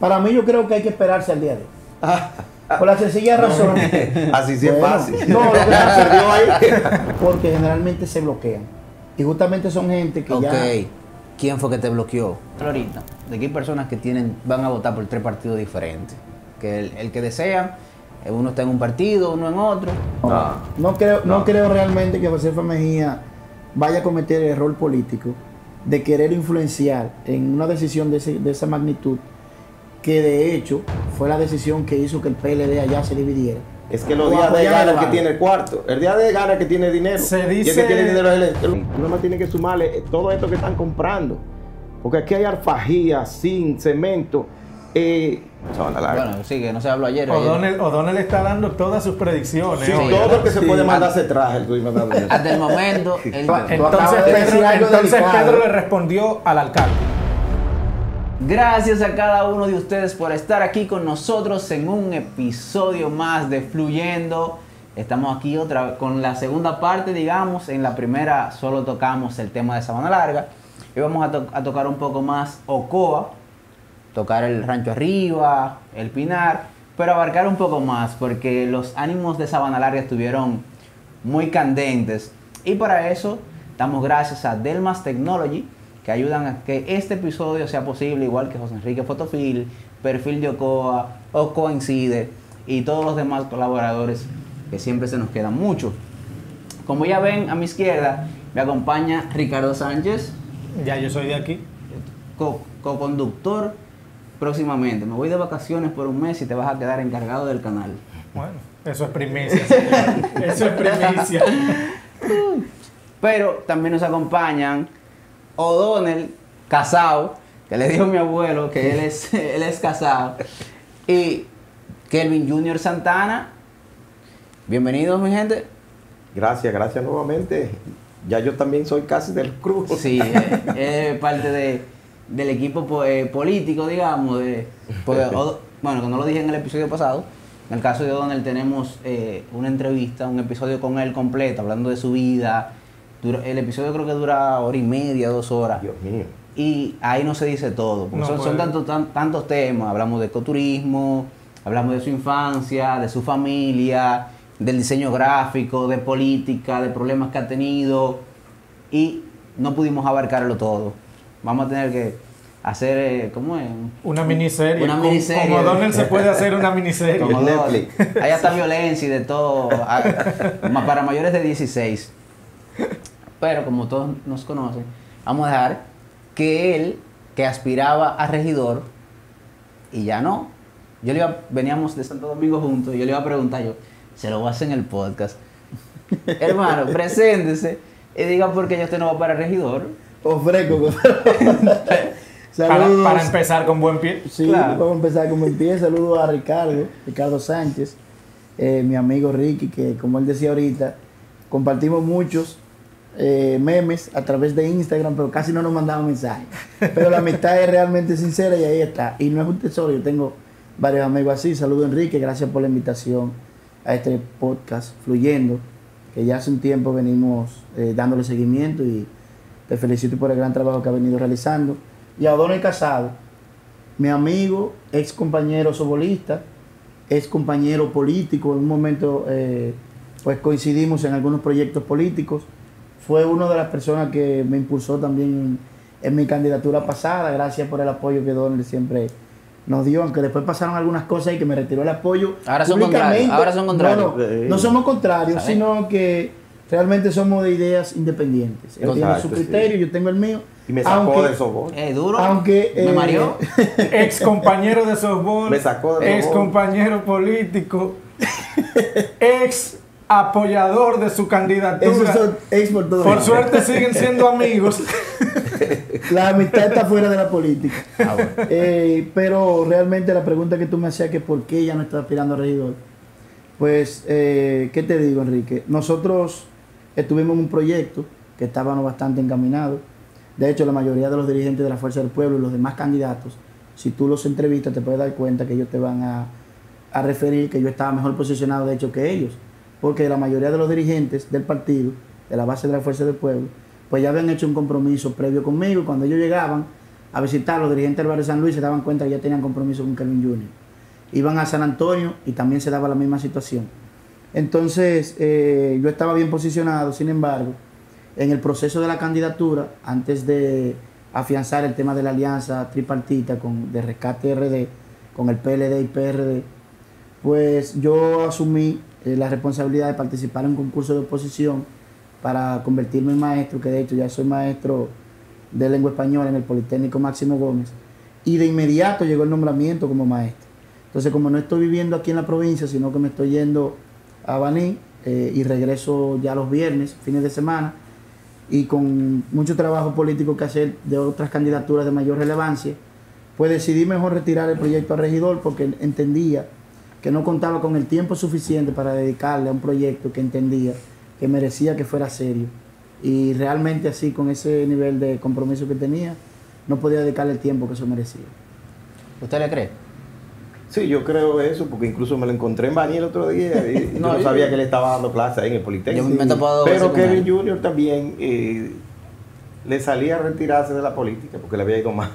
Para mí yo creo que hay que esperarse al día de hoy. Por la sencilla razón. Así sí es fácil. No, lo que pasa ahí. Porque generalmente se bloquean. Y justamente son gente que ya... ¿Quién fue que te bloqueó? Ahorita, de que hay personas que van a votar por 3 partidos diferentes. Que el que desean, uno está en un partido, uno en otro. No creo realmente que Josefa Mejía vaya a cometer el error político de querer influenciar en una decisión de esa magnitud, que de hecho fue la decisión que hizo que el PLD allá se dividiera. Es que los días de gana el que tiene el cuarto, el día de gana el que tiene dinero. Se dice... Y el que tiene dinero es tú nada más tienes que sumarle todo esto que están comprando. Porque aquí hay alfajía, zinc, cemento. Bueno, sí, que no se habló ayer. O'Donnell está dando todas sus predicciones. Sí, todo lo que se puede mandar se traje. Hasta el momento. Entonces Pedro le respondió al alcalde. Gracias a cada uno de ustedes por estar aquí con nosotros en un episodio más de Fluyendo. Estamos aquí con la segunda parte, digamos. En la primera solo tocamos el tema de Sabana Larga. Y vamos a tocar un poco más Ocoa, tocar el Rancho Arriba, el Pinar, pero abarcar un poco más porque los ánimos de Sabana Larga estuvieron muy candentes. Y para eso damos gracias a Delmas Technology, que ayudan a que este episodio sea posible, igual que José Enrique Fotofil, Perfil de Ocoa, Ocoa Incide y todos los demás colaboradores que siempre se nos quedan mucho. Como ya ven a mi izquierda, me acompaña Ricardo Sánchez. Ya yo soy de aquí. Co-conductor próximamente. Me voy de vacaciones por un mes y te vas a quedar encargado del canal. Bueno, eso es primicia. Eso es primicia. Pero también nos acompañan O'Donnell, casado, que le dijo mi abuelo que él es casado, y Kelvin Junior Santana. Bienvenidos, mi gente. Gracias nuevamente. Ya yo también soy casi del cruz. Sí, es parte del equipo político, digamos. Bueno, que no lo dije en el episodio pasado. En el caso de O'Donnell tenemos una entrevista, un episodio con él completo, hablando de su vida. El episodio creo que dura 1:30, 2 horas. Dios mío. Y ahí no se dice todo. Son tantos temas. Hablamos de ecoturismo, hablamos de su infancia, de su familia, del diseño gráfico, de política, de problemas que ha tenido. Y no pudimos abarcarlo todo. Vamos a tener que hacer, ¿cómo es? Una miniserie. Una miniserie. Como O'Donnell se puede hacer una miniserie. Como Netflix. Hay hasta violencia y de todo. Para mayores de 16. Pero como todos nos conocen, vamos a dejar que él, que aspiraba a regidor, y ya no. Veníamos de Santo Domingo juntos, y yo le iba a preguntar, se lo voy a hacer en el podcast. Hermano, preséntese y diga por qué usted no va para regidor. Ofrezco. Para empezar con buen pie. Sí, claro. Vamos a empezar con buen pie. Saludos a Ricardo Sánchez, mi amigo Ricky, que como él decía ahorita, compartimos muchos memes a través de Instagram, pero casi no nos mandaban mensajes. Pero la amistad es realmente sincera y ahí está. Y no es un tesoro, yo tengo varios amigos así. Saludos Enrique, gracias por la invitación a este podcast Fluyendo, que ya hace un tiempo venimos dándole seguimiento, y te felicito por el gran trabajo que ha venido realizando. Y a O'Donnell Casado, mi amigo, ex compañero sobolista, ex compañero político, en un momento pues coincidimos en algunos proyectos políticos. Fue una de las personas que me impulsó también en mi candidatura pasada. Gracias por el apoyo que O'Donnell siempre nos dio, aunque después pasaron algunas cosas y que me retiró el apoyo. Ahora son contrarios. No somos contrarios, sino que realmente somos de ideas independientes. Él tiene su criterio, yo tengo el mío. Y me sacó de softball. Duro. Me mareó. Ex compañero de softball. Me sacó de ex compañero político. Ex apoyador de su candidatura. Por suerte siguen siendo amigos. La amistad está fuera de la política. Bueno. Pero realmente la pregunta que tú me hacías, que por qué ella no está aspirando a regidor, pues, ¿qué te digo, Enrique? Nosotros estuvimos en un proyecto que estábamos bastante encaminados. De hecho, la mayoría de los dirigentes de la Fuerza del Pueblo y los demás candidatos, si tú los entrevistas, te puedes dar cuenta que ellos te van a referir que yo estaba mejor posicionado, de hecho, que ellos. Porque la mayoría de los dirigentes del partido, de la base de la Fuerza del Pueblo, pues ya habían hecho un compromiso previo conmigo. Cuando ellos llegaban, a visitar. Los dirigentes del barrio San Luis se daban cuenta que ya tenían compromiso con Kelvin Jr. Iban a San Antonio y también se daba la misma situación. Entonces, yo estaba bien posicionado, sin embargo, en el proceso de la candidatura, antes de afianzar el tema de la alianza tripartita de Rescate RD, con el PLD y PRD, pues yo asumí la responsabilidad de participar en un concurso de oposición para convertirme en maestro, que de hecho ya soy maestro de lengua española en el Politécnico Máximo Gómez, y de inmediato llegó el nombramiento como maestro. Entonces, como no estoy viviendo aquí en la provincia, sino que me estoy yendo a Baní y regreso ya los viernes, fines de semana, y con mucho trabajo político que hacer de otras candidaturas de mayor relevancia, pues decidí mejor retirar el proyecto a regidor porque entendía que no contaba con el tiempo suficiente para dedicarle a un proyecto que entendía que merecía que fuera serio. Y realmente así, con ese nivel de compromiso que tenía, no podía dedicarle el tiempo que eso merecía. ¿Usted le cree? Sí, yo creo eso, porque incluso me lo encontré en Baní el otro día y no, yo no sabía que le estaba dando clase ahí en el Politécnico. Pero Kelvin Jr. también le salía a retirarse de la política porque le había ido mal.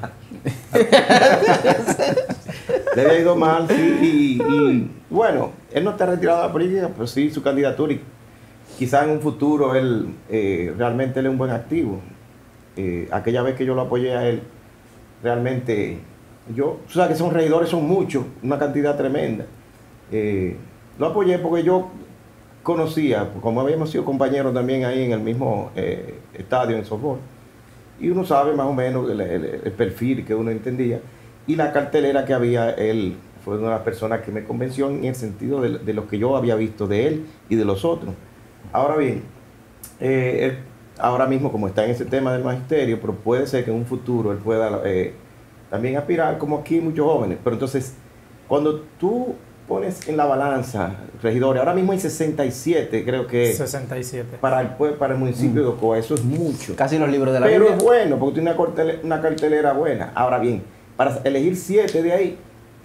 Le había ido mal, sí, y bueno, él no está retirado de la política, pero sí su candidatura y quizás en un futuro él realmente él es un buen activo. Aquella vez que yo lo apoyé a él, realmente... Tú sabes que son regidores, son muchos, una cantidad tremenda. Lo apoyé porque yo conocía, como habíamos sido compañeros también ahí en el mismo estadio en softball, y uno sabe más o menos el perfil que uno entendía, y la cartelera que había, él fue una de las personas que me convenció en el sentido de lo que yo había visto de él y de los otros. Ahora bien, él, ahora mismo como está en ese tema del magisterio, pero puede ser que en un futuro él pueda... también aspirar, como aquí muchos jóvenes. Pero entonces, cuando tú pones en la balanza regidores, ahora mismo hay 67, creo que 67 para el municipio de Ocoa, eso es mucho. Casi los libros de la Pero Biblia. es bueno, porque tiene una cartelera buena. Ahora bien, para elegir 7 de ahí,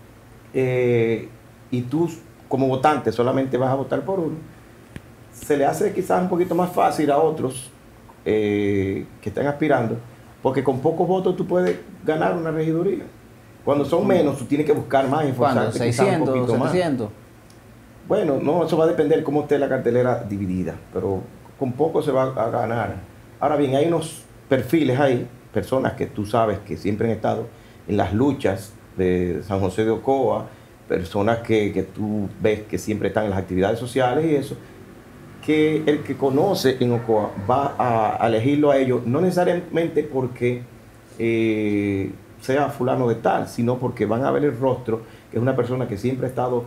y tú como votante solamente vas a votar por uno, se le hace quizás un poquito más fácil a otros que están aspirando, porque con pocos votos tú puedes ganar una regiduría. Cuando son menos, tú tienes que buscar más, esforzarte. ¿Cuánto? ¿600? Un más. ¿700? Bueno, no, eso va a depender de cómo esté la cartelera dividida, pero con poco se va a ganar. Ahora bien, hay unos perfiles ahí, personas que tú sabes que siempre han estado en las luchas de San José de Ocoa, personas que tú ves que siempre están en las actividades sociales y eso, que el que conoce en Ocoa va a elegirlo a ellos, no necesariamente porque sea fulano de tal, sino porque van a ver el rostro, que es una persona que siempre ha estado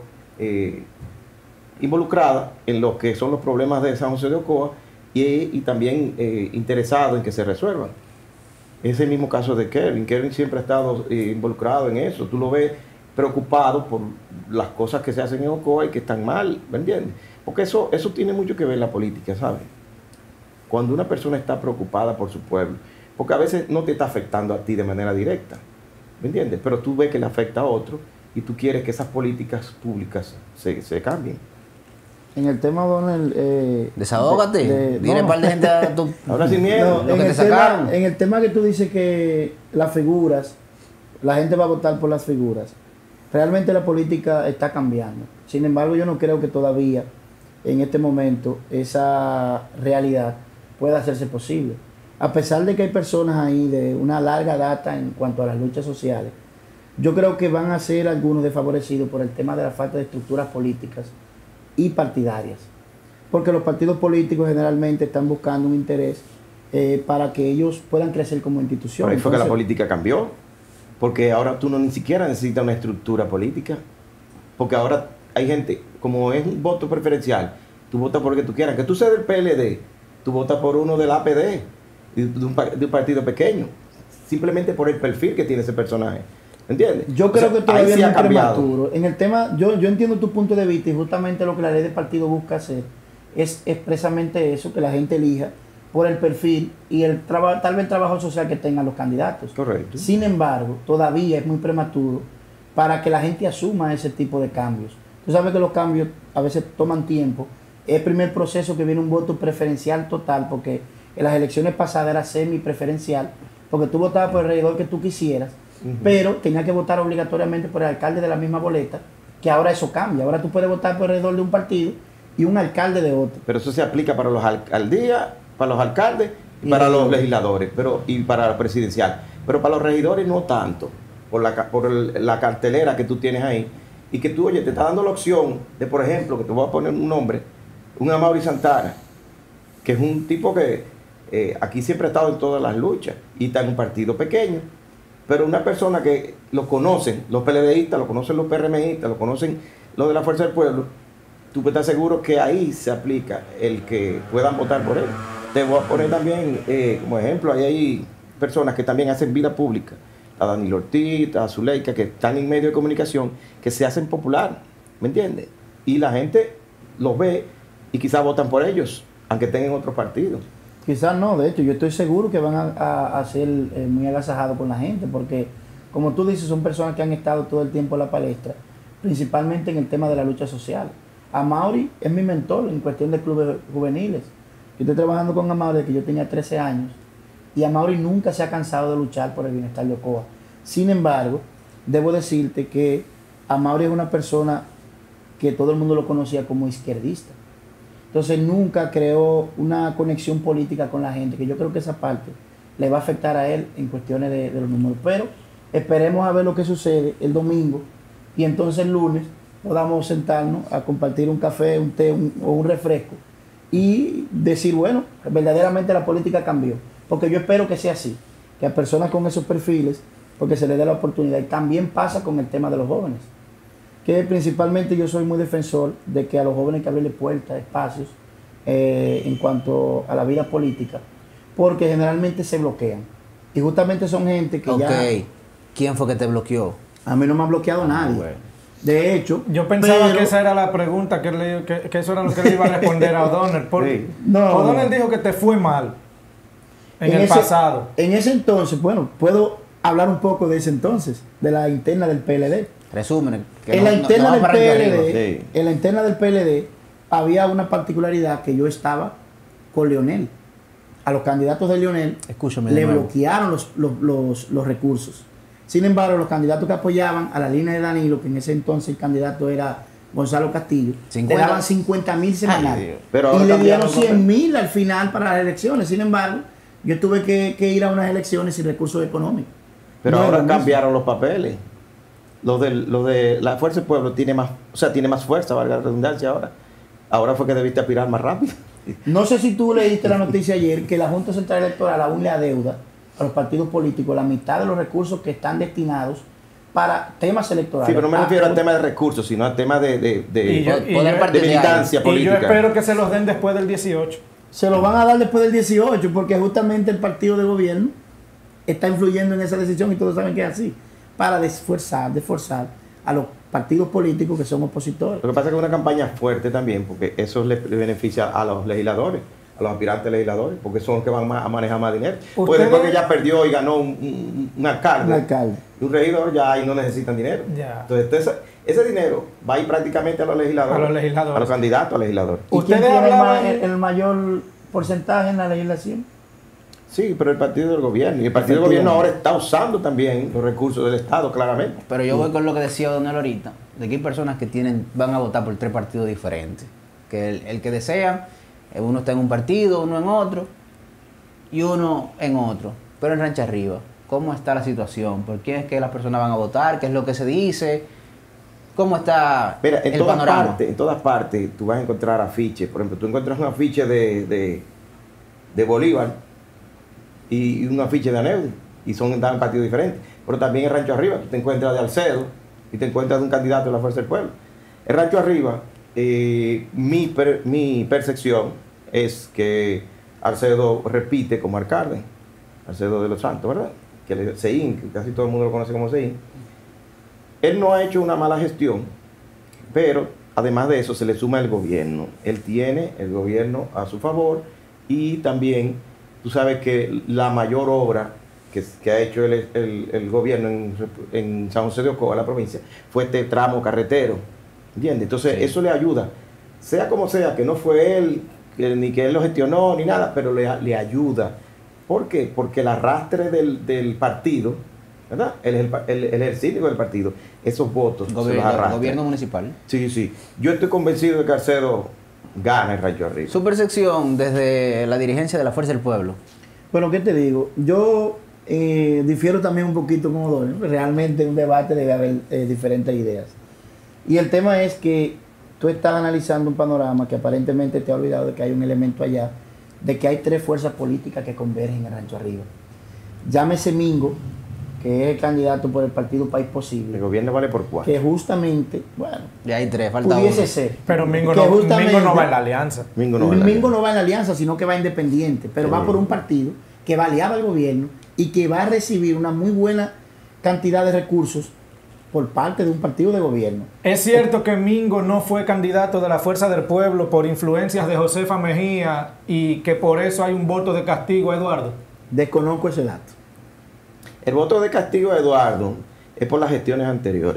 involucrada en lo que son los problemas de San José de Ocoa y también interesado en que se resuelvan. Es el mismo caso de Kelvin. Kelvin siempre ha estado involucrado en eso. Tú lo ves preocupado por las cosas que se hacen en Ocoa y que están mal, ¿me entiendes? Porque eso tiene mucho que ver en la política, ¿sabes? Cuando una persona está preocupada por su pueblo, porque a veces no te está afectando a ti de manera directa, ¿me entiendes? Pero tú ves que le afecta a otro y tú quieres que esas políticas públicas se cambien. En el tema, Donald... Desahógate. Dile un par de gente a tu... Ahora sin miedo. Lo que te sacaron. En el tema que tú dices que las figuras, la gente va a votar por las figuras, realmente la política está cambiando. Sin embargo, yo no creo que todavía en este momento esa realidad pueda hacerse posible. A pesar de que hay personas ahí de una larga data en cuanto a las luchas sociales, yo creo que van a ser algunos desfavorecidos por el tema de la falta de estructuras políticas y partidarias. Porque los partidos políticos generalmente están buscando un interés para que ellos puedan crecer como institución. Por ahí fue que la política cambió, porque ahora tú no ni siquiera necesitas una estructura política, porque ahora hay gente, como es un voto preferencial, tú votas por el que tú quieras, que tú seas del PLD, tú votas por uno del APD, de un partido pequeño, simplemente por el perfil que tiene ese personaje. ¿Entiendes? Yo creo que todavía sí es ha muy cambiado. prematuro. En el tema, yo entiendo tu punto de vista y justamente lo que la ley de partido busca hacer es expresamente eso, que la gente elija por el perfil y tal vez el trabajo social que tengan los candidatos. Correcto. Sin embargo, todavía es muy prematuro para que la gente asuma ese tipo de cambios. Tú sabes que los cambios a veces toman tiempo. Es el primer proceso que viene un voto preferencial total, porque en las elecciones pasadas era semi-preferencial, porque tú votabas por el regidor que tú quisieras, pero tenías que votar obligatoriamente por el alcalde de la misma boleta, que ahora eso cambia. Ahora tú puedes votar por el regidor de un partido y un alcalde de otro. Pero eso se aplica para los alcaldías, para los alcaldes y para los legisladores, y para la presidencial. Pero para los regidores no tanto, por la cartelera que tú tienes ahí, y que tú, oye, te está dando la opción de, por ejemplo, que te voy a poner un nombre, un Amaury Santana, que es un tipo que aquí siempre ha estado en todas las luchas y está en un partido pequeño, pero una persona que lo conocen los PLDistas, lo conocen los PRMistas, lo conocen los de la Fuerza del Pueblo, tú puedes estar seguro que ahí se aplica el que puedan votar por él. Te voy a poner también como ejemplo, ahí hay personas que también hacen vida pública, a Danilo Ortiz, a Zuleika, que están en medio de comunicación, que se hacen popular, ¿me entiendes? Y la gente los ve y quizás votan por ellos, aunque estén en otros partidos. Quizás no, de hecho, yo estoy seguro que van a ser muy agasajados con la gente, porque, como tú dices, son personas que han estado todo el tiempo en la palestra, principalmente en el tema de la lucha social. Amaury es mi mentor en cuestión de clubes juveniles. Yo estoy trabajando con Amaury desde que yo tenía 13 años, y Amaury nunca se ha cansado de luchar por el bienestar de Ocoa. Sin embargo, debo decirte que Amaury es una persona que todo el mundo lo conocía como izquierdista. Entonces nunca creó una conexión política con la gente, que yo creo que esa parte le va a afectar a él en cuestiones de los números. Pero esperemos a ver lo que sucede el domingo, y entonces el lunes podamos sentarnos a compartir un café, un té o un refresco y decir, bueno, verdaderamente la política cambió. Porque yo espero que sea así, que a personas con esos perfiles, porque se les dé la oportunidad. Y también pasa con el tema de los jóvenes, que principalmente yo soy muy defensor de que a los jóvenes hay que abrirle puertas, espacios en cuanto a la vida política, porque generalmente se bloquean. Y justamente son gente que ya... ¿Quién fue que te bloqueó? A mí no me ha bloqueado nadie. Bueno. De hecho... Yo pensaba que esa era la pregunta, que eso era lo que le iba a responder a O'Donnell. Sí. No. O'Donnell dijo que te fue mal en el pasado. En ese entonces, bueno, puedo hablar un poco de ese entonces, de la interna del PLD. Resumen. En la interna del PLD, en la interna del PLD había una particularidad, que yo estaba con Leonel. A los candidatos de Leonel le bloquearon los recursos. Sin embargo, los candidatos que apoyaban a la línea de Danilo, que en ese entonces el candidato era Gonzalo Castillo, le daban 50,000 semanales. Y le dieron 100,000 al final para las elecciones. Sin embargo, yo tuve que ir a unas elecciones sin recursos económicos. Pero no ahora cambiaron los papeles. Lo de la Fuerza del Pueblo tiene más fuerza, valga la redundancia ahora. Ahora fue que debiste aspirar más rápido. No sé si tú leíste la noticia ayer, que la Junta Central Electoral aún le adeuda a los partidos políticos la mitad de los recursos que están destinados para temas electorales. Sí, pero no me refiero al tema de recursos, sino al tema de militancia política. Y yo espero que se los den después del 18. Se los van a dar después del 18, porque justamente el partido de gobierno está influyendo en esa decisión, y todos saben que es así, para desforzar a los partidos políticos que son opositores. Lo que pasa es que es una campaña fuerte también, porque eso le beneficia a los legisladores, a los aspirantes legisladores, porque son los que van a manejar más dinero. Pues después que ya perdió y ganó un alcalde, un regidor, ya ahí no necesitan dinero. Ya. Entonces ese dinero va a ir prácticamente a los legisladores, a los candidatos a legisladores. ¿Y quién tiene el mayor porcentaje en la legislación? Sí, pero el partido del gobierno. Y el partido del gobierno ahora está usando también los recursos del Estado, claramente. Pero yo voy con lo que decía O'Donnell ahorita, de que hay personas que van a votar por 3 partidos diferentes. Que el que desean, uno está en un partido, uno en otro, y uno en otro. Pero en Rancho Arriba, ¿cómo está la situación? ¿Por qué es que las personas van a votar? ¿Qué es lo que se dice? ¿Cómo está el panorama? En todas partes tú vas a encontrar afiches. Por ejemplo, tú encuentras un afiche de Bolívar y un afiche de Aneudi, y son dan partidos diferentes. Pero también en Rancho Arriba tú te encuentras de Alcedo y te encuentras de un candidato de la Fuerza del Pueblo. En Rancho Arriba, mi percepción es que Alcedo repite como alcalde, Alcedo de los Santos, ¿verdad? Que Seín, que casi todo el mundo lo conoce como Seín. Él no ha hecho una mala gestión, pero además de eso se le suma el gobierno. Él tiene el gobierno a su favor, y también tú sabes que la mayor obra que ha hecho el gobierno en San José de Ocoa, la provincia, fue este tramo carretero, ¿entiendes? Entonces eso le ayuda, sea como sea, que no fue él, ni que él lo gestionó, ni nada, pero le ayuda ¿Por qué? Porque el arrastre del partido, ¿verdad? El ejercicio del partido, esos votos se los arrastran. Gobierno municipal. Sí, sí. Yo estoy convencido de que Carcedo gana el Rancho Arriba. Supersección desde la dirigencia de la Fuerza del Pueblo. Bueno, ¿qué te digo? Yo difiero también un poquito con Odonio. Realmente en un debate debe haber diferentes ideas. Y el tema es que tú estás analizando un panorama que aparentemente te ha olvidado de que hay un elemento allá, de que hay 3 fuerzas políticas que convergen en el Rancho Arriba. Llámese Mingo, que es el candidato por el partido País Posible. El gobierno vale por 4. Que justamente, bueno, Ya hay 3, falta pudiese uno. ser. Pero Mingo Que no, justamente- Mingo no va en la alianza. Mingo no va en la Mingo no va en la alianza, sino que va independiente, pero Sí. va por un partido que va aliado al gobierno y que va a recibir una muy buena cantidad de recursos por parte de un partido de gobierno. Es cierto que Mingo no fue candidato de la Fuerza del Pueblo por influencias de Josefa Mejía y que por eso hay un voto de castigo a Eduardo. Desconozco ese dato. El voto de castigo a Eduardo es por las gestiones anteriores.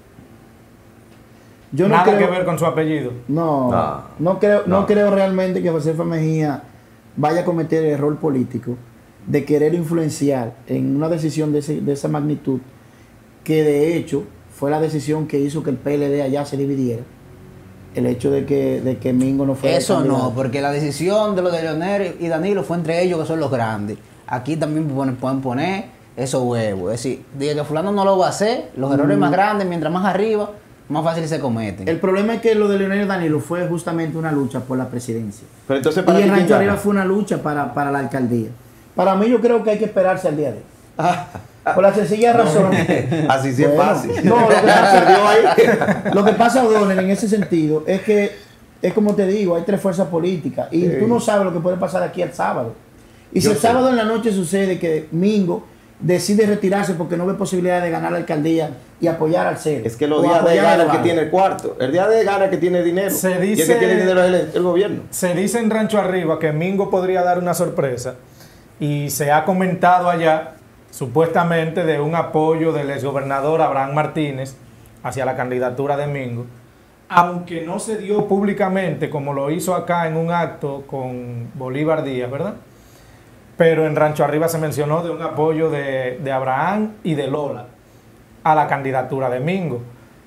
Yo no Nada creo, que ver con su apellido. no creo realmente que Josefa Mejía vaya a cometer el error político de querer influenciar en una decisión de esa magnitud, que de hecho fue la decisión que hizo que el PLD allá se dividiera. El hecho de que Mingo no fuera Eso candidato. no, porque la decisión de los de Leonel y Danilo fue entre ellos, que son los grandes. Aquí también pueden poner esos huevos. Es decir, diga que fulano no lo va a hacer, los errores más grandes, mientras más arriba, más fácil se cometen. El problema es que lo de Leonel y Danilo fue justamente una lucha por la presidencia. Pero entonces, Y ¿para el ti quién Rancho Arriba gana? fue una lucha para la alcaldía. Para mí, yo creo que hay que esperarse al día de hoy. Por la sencilla razón. Así sí es Bueno, fácil. no, lo que pasa- Perdió ahí. Lo que pasa, O'Donnell, en ese sentido, es que, es como te digo, hay 3 fuerzas políticas y Sí. tú no sabes lo que puede pasar aquí al sábado. Y si Yo el sé. sábado en la noche sucede que Mingo decide retirarse porque no ve posibilidad de ganar la alcaldía y apoyar al CER. Es que los o días de apoyar a gana el que Eduardo. tiene el cuarto. El día de gana el que tiene dinero. Se Y el que dice- tiene dinero es el gobierno. Se dice en Rancho Arriba que Mingo podría dar una sorpresa y se ha comentado allá, supuestamente, de un apoyo del exgobernador Abraham Martínez hacia la candidatura de Mingo, aunque no se dio públicamente como lo hizo acá en un acto con Bolívar Díaz, ¿verdad? Pero en Rancho Arriba se mencionó de un apoyo de Abraham y de Lola a la candidatura de Mingo.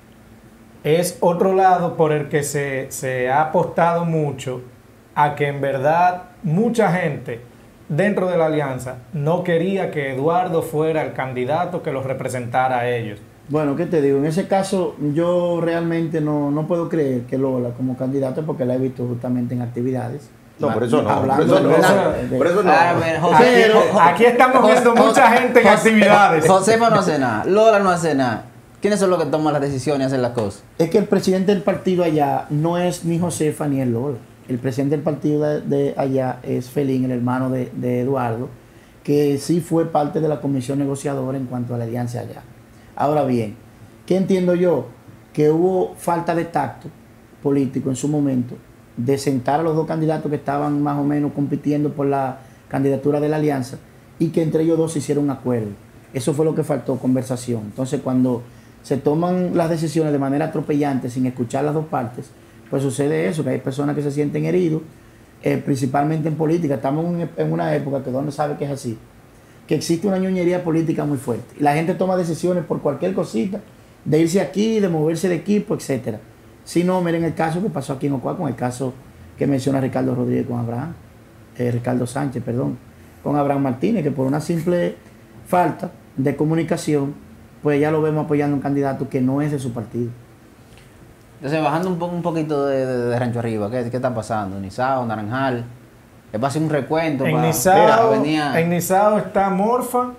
Es otro lado por el que se ha apostado mucho a que en verdad mucha gente dentro de la alianza no quería que Eduardo fuera el candidato que los representara a ellos. Bueno, ¿qué te digo? En ese caso, yo realmente no puedo creer que Lola como candidata, porque la he visto justamente en actividades. No, por eso no. Por Hablando eso no. de- Por eso no. A ver, Aquí estamos viendo mucha gente en actividades. Josefa no hace nada, Lola no hace nada. ¿Quiénes son los que toman las decisiones y hacen las cosas? Es que el presidente del partido allá no es ni Josefa ni el Lola. El presidente del partido de allá es Felín, el hermano de Eduardo, que sí fue parte de la comisión negociadora en cuanto a la alianza allá. Ahora bien, ¿qué entiendo yo? Que hubo falta de tacto político en su momento de sentar a los 2 candidatos que estaban más o menos compitiendo por la candidatura de la alianza y que entre ellos 2 se hicieron un acuerdo. Eso fue lo que faltó, conversación. Entonces, cuando se toman las decisiones de manera atropellante sin escuchar las 2 partes, pues sucede eso, que hay personas que se sienten heridos, principalmente en política. Estamos en una época que donde sabe que es así, que existe una ñoñería política muy fuerte. Y la gente toma decisiones por cualquier cosita, de irse aquí, de moverse de equipo, etcétera. Si no, miren el caso que pasó aquí en Ocoa, con el caso que menciona Ricardo Rodríguez con Abraham, Ricardo Sánchez, perdón, con Abraham Martínez, que por una simple falta de comunicación, pues ya lo vemos apoyando a un candidato que no es de su partido. Entonces, bajando un poquito de Rancho Arriba, ¿qué está pasando? Nizao, Naranjal. Le pasé un recuento. En para- Nizao, venía- en Nizao está Morfa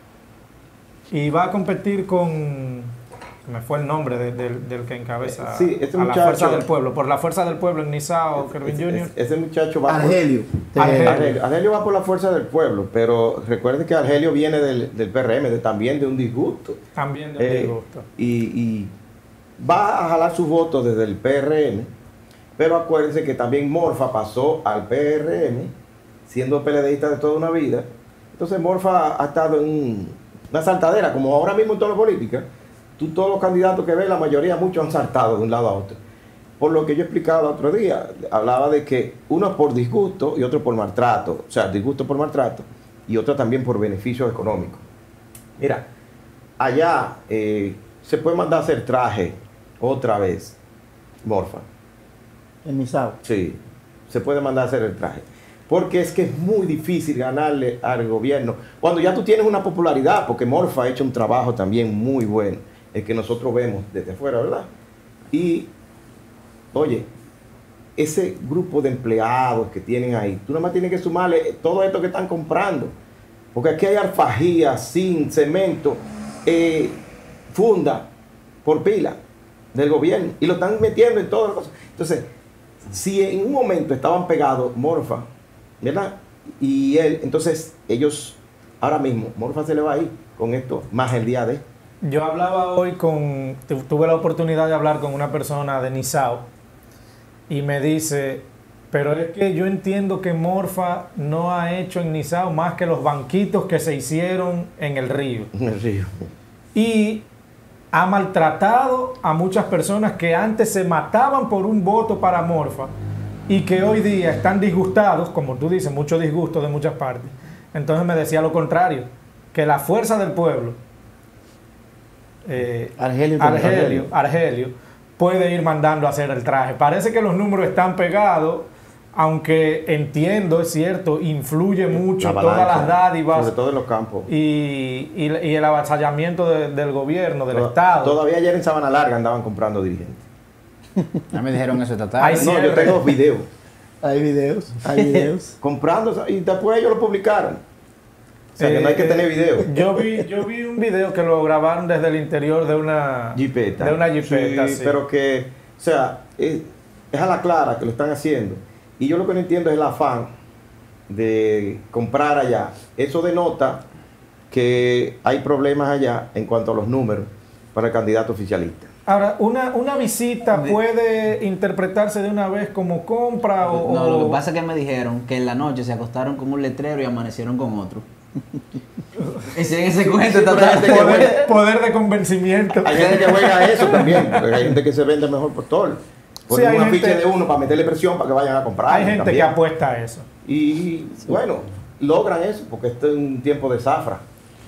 y va a competir con... se me fue el nombre del que encabeza Sí, este a la muchacho- Fuerza del Pueblo. Por la Fuerza del Pueblo en Nizao, Kervin Jr. Ese muchacho va Argelio. Argelio va por la fuerza del pueblo, pero recuerde que Argelio viene del PRM, también de un disgusto. También de disgusto. Y va a jalar sus votos desde el PRM, pero acuérdense que también Morfa pasó al PRM, siendo PLDista de toda una vida. Entonces Morfa ha estado en una saltadera, como ahora mismo en toda la política. Tú, todos los candidatos que ves, la mayoría, muchos han saltado de un lado a otro. Por lo que yo explicaba el otro día, hablaba de que uno por disgusto y otro por maltrato, o sea, disgusto por maltrato, y otra también por beneficios económicos. Mira, allá se puede mandar a hacer traje otra vez, Morfa. En Misao. Sí, se puede mandar a hacer el traje. Porque es que es muy difícil ganarle al gobierno. Cuando ya tú tienes una popularidad, porque Morfa ha hecho un trabajo también muy bueno, el que nosotros vemos desde afuera, ¿verdad? Y, oye, ese grupo de empleados que tienen ahí, tú nada más tienes que sumarle todo esto que están comprando. Porque aquí hay alfajía, zinc, cemento, funda por pila del gobierno. Y lo están metiendo en todas las cosas. Entonces, si en un momento estaban pegados Morfa, ¿verdad? Y él, entonces ellos, ahora mismo, Morfa se le va a ir con esto, más el día de... Yo hablaba hoy tuve la oportunidad de hablar con una persona de Nizao y me dice, pero es que yo entiendo que Morfa no ha hecho en Nizao más que los banquitos que se hicieron en el río. En el río. Y ha maltratado a muchas personas que antes se mataban por un voto para Morfa y que hoy día están disgustados, como tú dices, mucho disgusto de muchas partes. Entonces me decía lo contrario, que la fuerza del pueblo, Argelio, puede ir mandando a hacer el traje. Parece que los números están pegados, aunque entiendo, es cierto, influye mucho todas las dádivas, sobre todo en los campos, y el avasallamiento del gobierno, del Estado. Todavía ayer en Sabana Larga andaban comprando dirigentes. Ya me dijeron eso esta tarde. No, yo tengo videos. Hay videos. Comprando, y después ellos lo publicaron. O sea, que no hay que tener video. Yo vi un video que lo grabaron desde el interior de una jipeta. De una jipeta, sí, sí. Pero que, o sea, es a la clara que lo están haciendo. Y yo lo que no entiendo es el afán de comprar allá. Eso denota que hay problemas allá en cuanto a los números para el candidato oficialista. Ahora, una visita puede interpretarse de una vez como compra o... No, lo que pasa es que me dijeron que en la noche se acostaron con un letrero y amanecieron con otro. Hicieron ese cuento esta tarde. Poder de convencimiento. Hay gente que juega a eso también, porque hay gente que se vende mejor por todo. Ponen Sí, un afiche de uno para meterle presión para que vayan a comprar. Hay gente también que apuesta a eso. Y bueno, logran eso porque esto es un tiempo de zafra.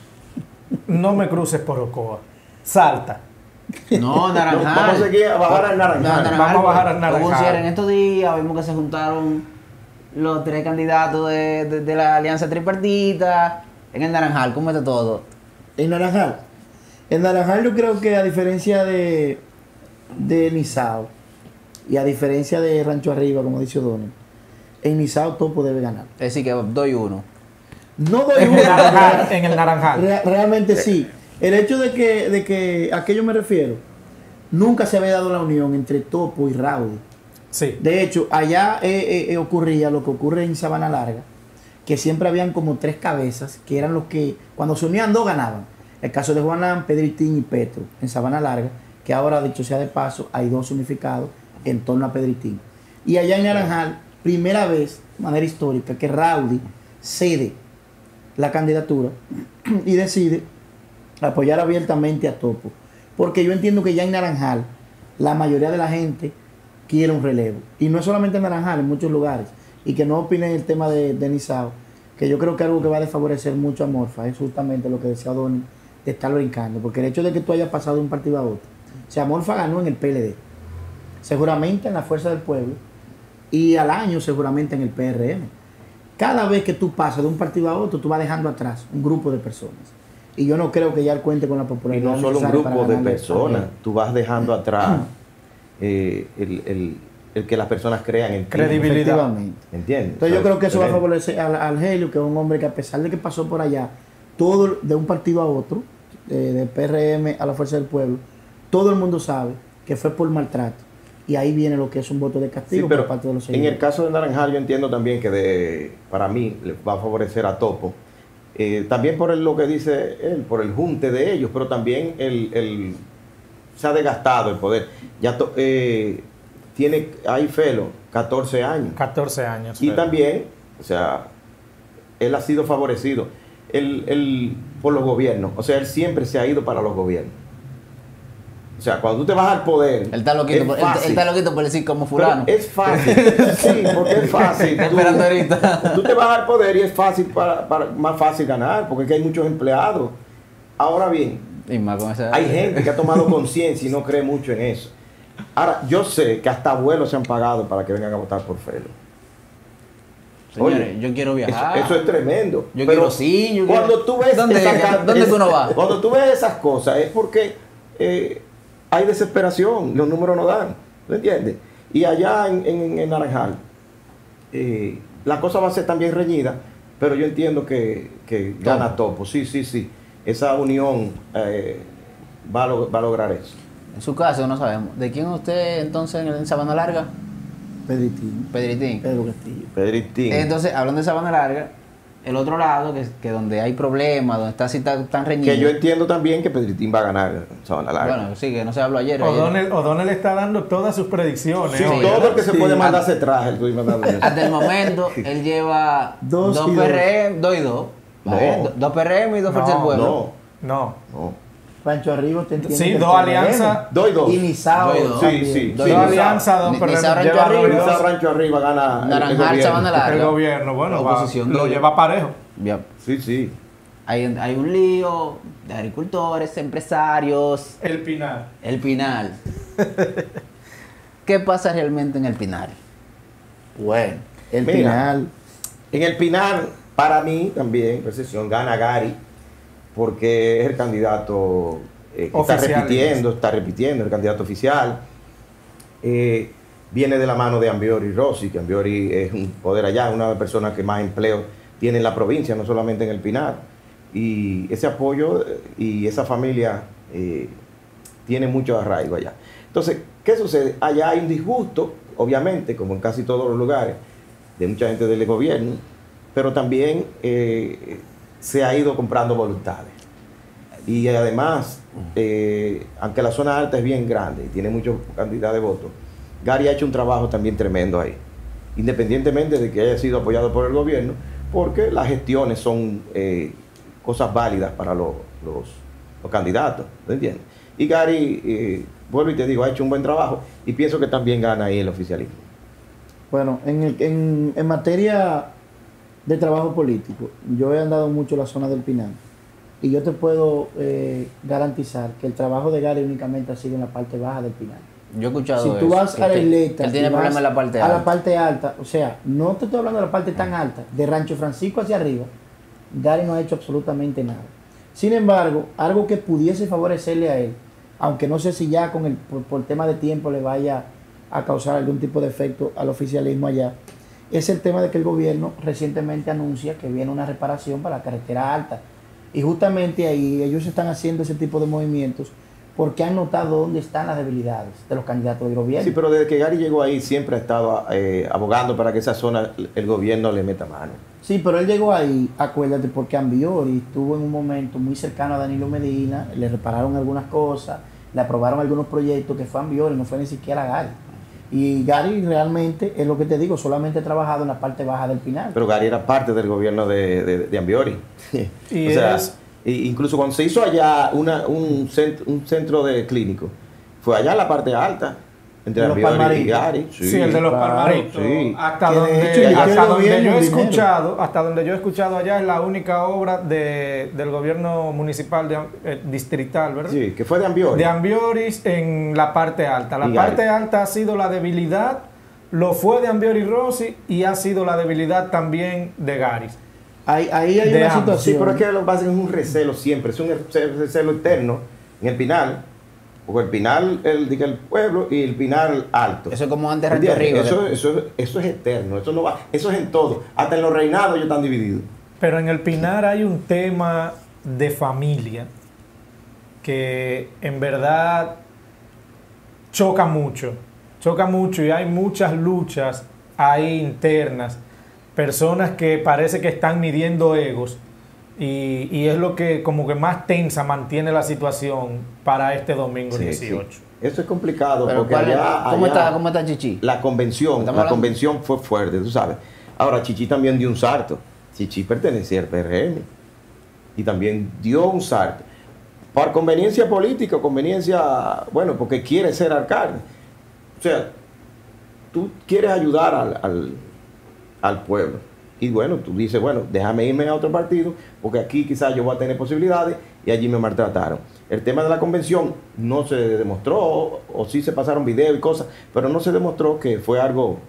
No me cruces por Ocoa. Salta. No, Naranjal. Vamos a seguir a bajar al Naranjal. Vamos a bajar al Hubo un Naranjal. cierre en estos días, vimos que se juntaron los tres candidatos de la alianza tripartita en el Naranjal. ¿Cómo está todo? En Naranjal. En Naranjal yo creo que a diferencia de Nizao y a diferencia de Rancho Arriba, como dice O'Donnell, en Nizao Topo debe ganar. Es decir, que doy uno. No doy En uno. el Naranjal. En el Naranjal. Realmente sí. El hecho de que a qué yo me refiero, nunca se había dado la unión entre Topo y Raudy. Sí. De hecho, allá ocurría lo que ocurre en Sabana Larga, que siempre habían como tres cabezas, que eran los que, cuando se unían dos, ganaban. El caso de Juanán, Pedritín y Petro, en Sabana Larga, que ahora, dicho sea de paso, hay dos unificados en torno a Pedritín. Y allá en Naranjal, primera vez, de manera histórica, que Raudy cede la candidatura y decide apoyar abiertamente a Topo. Porque yo entiendo que ya en Naranjal, la mayoría de la gente quiere un relevo. Y no es solamente en Naranjal, en muchos lugares. Y que no opinen el tema de Nizao, que yo creo que algo que va a desfavorecer mucho a Morfa es justamente lo que decía Donny, de estar brincando. Porque el hecho de que tú hayas pasado de un partido a otro. O sea, Morfa ganó en el PLD, seguramente en la Fuerza del Pueblo, y al año seguramente en el PRM. Cada vez que tú pasas de un partido a otro, tú vas dejando atrás un grupo de personas. Y yo no creo que ya él cuente con la Y popularidad. no solo un necesaria para grupo de ganarle personas, a él. tú vas dejando atrás el que las personas crean en ti. Credibilidad. Efectivamente. ¿Entiendes? Entonces yo creo que eso va a excelente. favorecer al Helio, que es un hombre que a pesar de que pasó por allá, todo de un partido a otro, de PRM a la Fuerza del Pueblo, todo el mundo sabe que fue por maltrato. Y ahí viene lo que es un voto de Sí, castigo pero por parte de los en el seguidores. caso de Naranjal yo entiendo también que para mí le va a favorecer a Topo. También por lo que dice él, por el junte de ellos, pero también se ha desgastado el poder. Ya tiene ahí Felo 14 años. 14 años. Y pero- también, o sea, él ha sido favorecido por los gobiernos. O sea, él siempre se ha ido para los gobiernos. O sea, cuando tú te vas al poder. Él está loquito, es él fácil. está loquito por decir como Pero fulano. es fácil, sí, porque es fácil. Está esperando ahorita. Tú te vas al poder y es fácil más fácil ganar, porque aquí hay muchos empleados. Ahora bien, Y más con esa- hay gente que ha tomado conciencia y no cree mucho en eso. Ahora, yo sé que hasta abuelos se han pagado para que vengan a votar por Felo. Señores, Oye, yo quiero viajar. Eso es tremendo. Yo Pero quiero sí, yo quiero- cuando tú ves ¿Dónde que uno va? Cuando tú ves esas cosas es porque hay desesperación, los números no dan, ¿me entiendes? Y allá en Naranjal, la cosa va a ser también reñida, pero yo entiendo que gana Topo. Sí. Esa unión va a lograr eso. En su caso, no sabemos. ¿De quién usted entonces en Sabana Larga? Pedritín. Pedritín. Pedro Castillo. Pedritín. Entonces, hablando de Sabana Larga, el otro lado, que donde hay problemas, donde está así tan reñido. Que yo entiendo también que Pedritín va a ganar Sabana Larga. Bueno, sí, que no se habló ayer. O'Donnell está dando todas sus predicciones. Sí, hoy, todo ¿verdad? el que se Sí. puede mandar se traje. Estoy mandando eso. Hasta el momento, él lleva Dos dos y dos. PRM, 2 y 2. No. Dos PRM y dos Fuerza del Pueblo. No. No. Pancho Arriba te entiende. Sí, que dos el alianzas. Doy dos. Y Nizao. Doy dos. también. Sí. Dos Sí, alianzas, dos Ni- PRM, Nizao Rancho lleva Arriba. dos y dos. Esa Rancho Arriba gana el Naranjal, gobierno. Sabana Larga. El gobierno, bueno, La va, oposición lo de- lleva parejo. Ya. Sí. Hay un lío de agricultores, empresarios, El Pinar. el Pinal. ¿Qué pasa realmente en el Pinal? Bueno, el Mira. final. En el Pinar, para mí también, percepción, gana Gary, porque es el candidato que está Oficial, repitiendo, el candidato oficial. Viene de la mano de Ambiori Rossi, que Ambiori es un poder allá, una de las personas que más empleo tiene en la provincia, no solamente en el Pinar. Y ese apoyo y esa familia tiene mucho arraigo allá. Entonces, ¿qué sucede? Allá hay un disgusto, obviamente, como en casi todos los lugares, de mucha gente del gobierno, pero también se ha ido comprando voluntades. Y además, aunque la zona alta es bien grande y tiene mucha cantidad de votos, Gary ha hecho un trabajo también tremendo ahí, independientemente de que haya sido apoyado por el gobierno, porque las gestiones son cosas válidas para los candidatos, ¿me entiendes? Y Gary, vuelvo y te digo, ha hecho un buen trabajo y pienso que también gana ahí el oficialismo. Bueno, en materia de trabajo político, yo he andado mucho en la zona del Pinar y yo te puedo garantizar que el trabajo de Gary únicamente ha sido en la parte baja del Pinar. Yo he escuchado Si tú eso, vas que a la él- isleta, que él tiene y vas problemas en la parte a alta. la parte alta, o sea, no te estoy hablando de la parte tan alta, de Rancho Francisco hacia arriba, Gary no ha hecho absolutamente nada. Sin embargo, algo que pudiese favorecerle a él, aunque no sé si ya por tema de tiempo le vaya a causar algún tipo de efecto al oficialismo allá, es el tema de que el gobierno recientemente anuncia que viene una reparación para la carretera alta. Y justamente ahí ellos están haciendo ese tipo de movimientos porque han notado dónde están las debilidades de los candidatos del gobierno. Sí, pero desde que Gary llegó ahí siempre ha estado abogando para que esa zona el gobierno le meta mano. Sí, pero él llegó ahí, acuérdate, porque Ambiori estuvo en un momento muy cercano a Danilo Medina, le repararon algunas cosas, le aprobaron algunos proyectos que fue Ambiori, no fue ni siquiera Gary. Y Gary realmente, es lo que te digo, solamente ha trabajado en la parte baja del Pinar. Pero Gary era parte del gobierno de Ambiori. Y o sea, es- incluso cuando se hizo allá un centro de clínico, fue allá en la parte alta, entre Los Ambiori y Palmaritos. Gary. Sí, el de los claro, palmaritos. sí. Hasta Que de donde, hecho invirtió hasta el donde gobierno yo he dinero. escuchado, hasta donde yo he escuchado allá es la única obra del gobierno municipal distrital, ¿verdad? Sí, que fue de Ambiori. De Ambioris en la parte alta. La Y parte Gary. alta ha sido la debilidad, lo fue de Ambiori Rossi y ha sido la debilidad también de Garis. Ahí hay De una ambos. situación. Sí, pero es que lo que pasa es que es un recelo siempre, es un recelo eterno en el Pinar, porque el Pinar diga el pueblo y el Pinar alto. Eso es como antes Rancho ¿Entiendes? Arriba. Eso es eterno, eso no va, eso es en todo. Hasta en los reinados ellos están divididos. Pero en el Pinar hay un tema de familia que en verdad choca mucho y hay muchas luchas ahí internas, personas que parece que están midiendo egos y es lo que como que más tensa mantiene la situación para este domingo Sí, 18. sí. Eso es complicado Pero porque ¿cuál es? allá, ¿Cómo está Chichi? la convención fue fuerte, tú sabes. Ahora Chichi también dio un salto. Chichi pertenecía al PRM y también dio un salto. por conveniencia política, conveniencia, bueno, porque quiere ser alcalde. O sea, tú quieres ayudar al pueblo. Y bueno, tú dices, bueno, déjame irme a otro partido, porque aquí quizás yo voy a tener posibilidades y allí me maltrataron. El tema de la convención no se demostró, o sí se pasaron videos y cosas, pero no se demostró que fue algo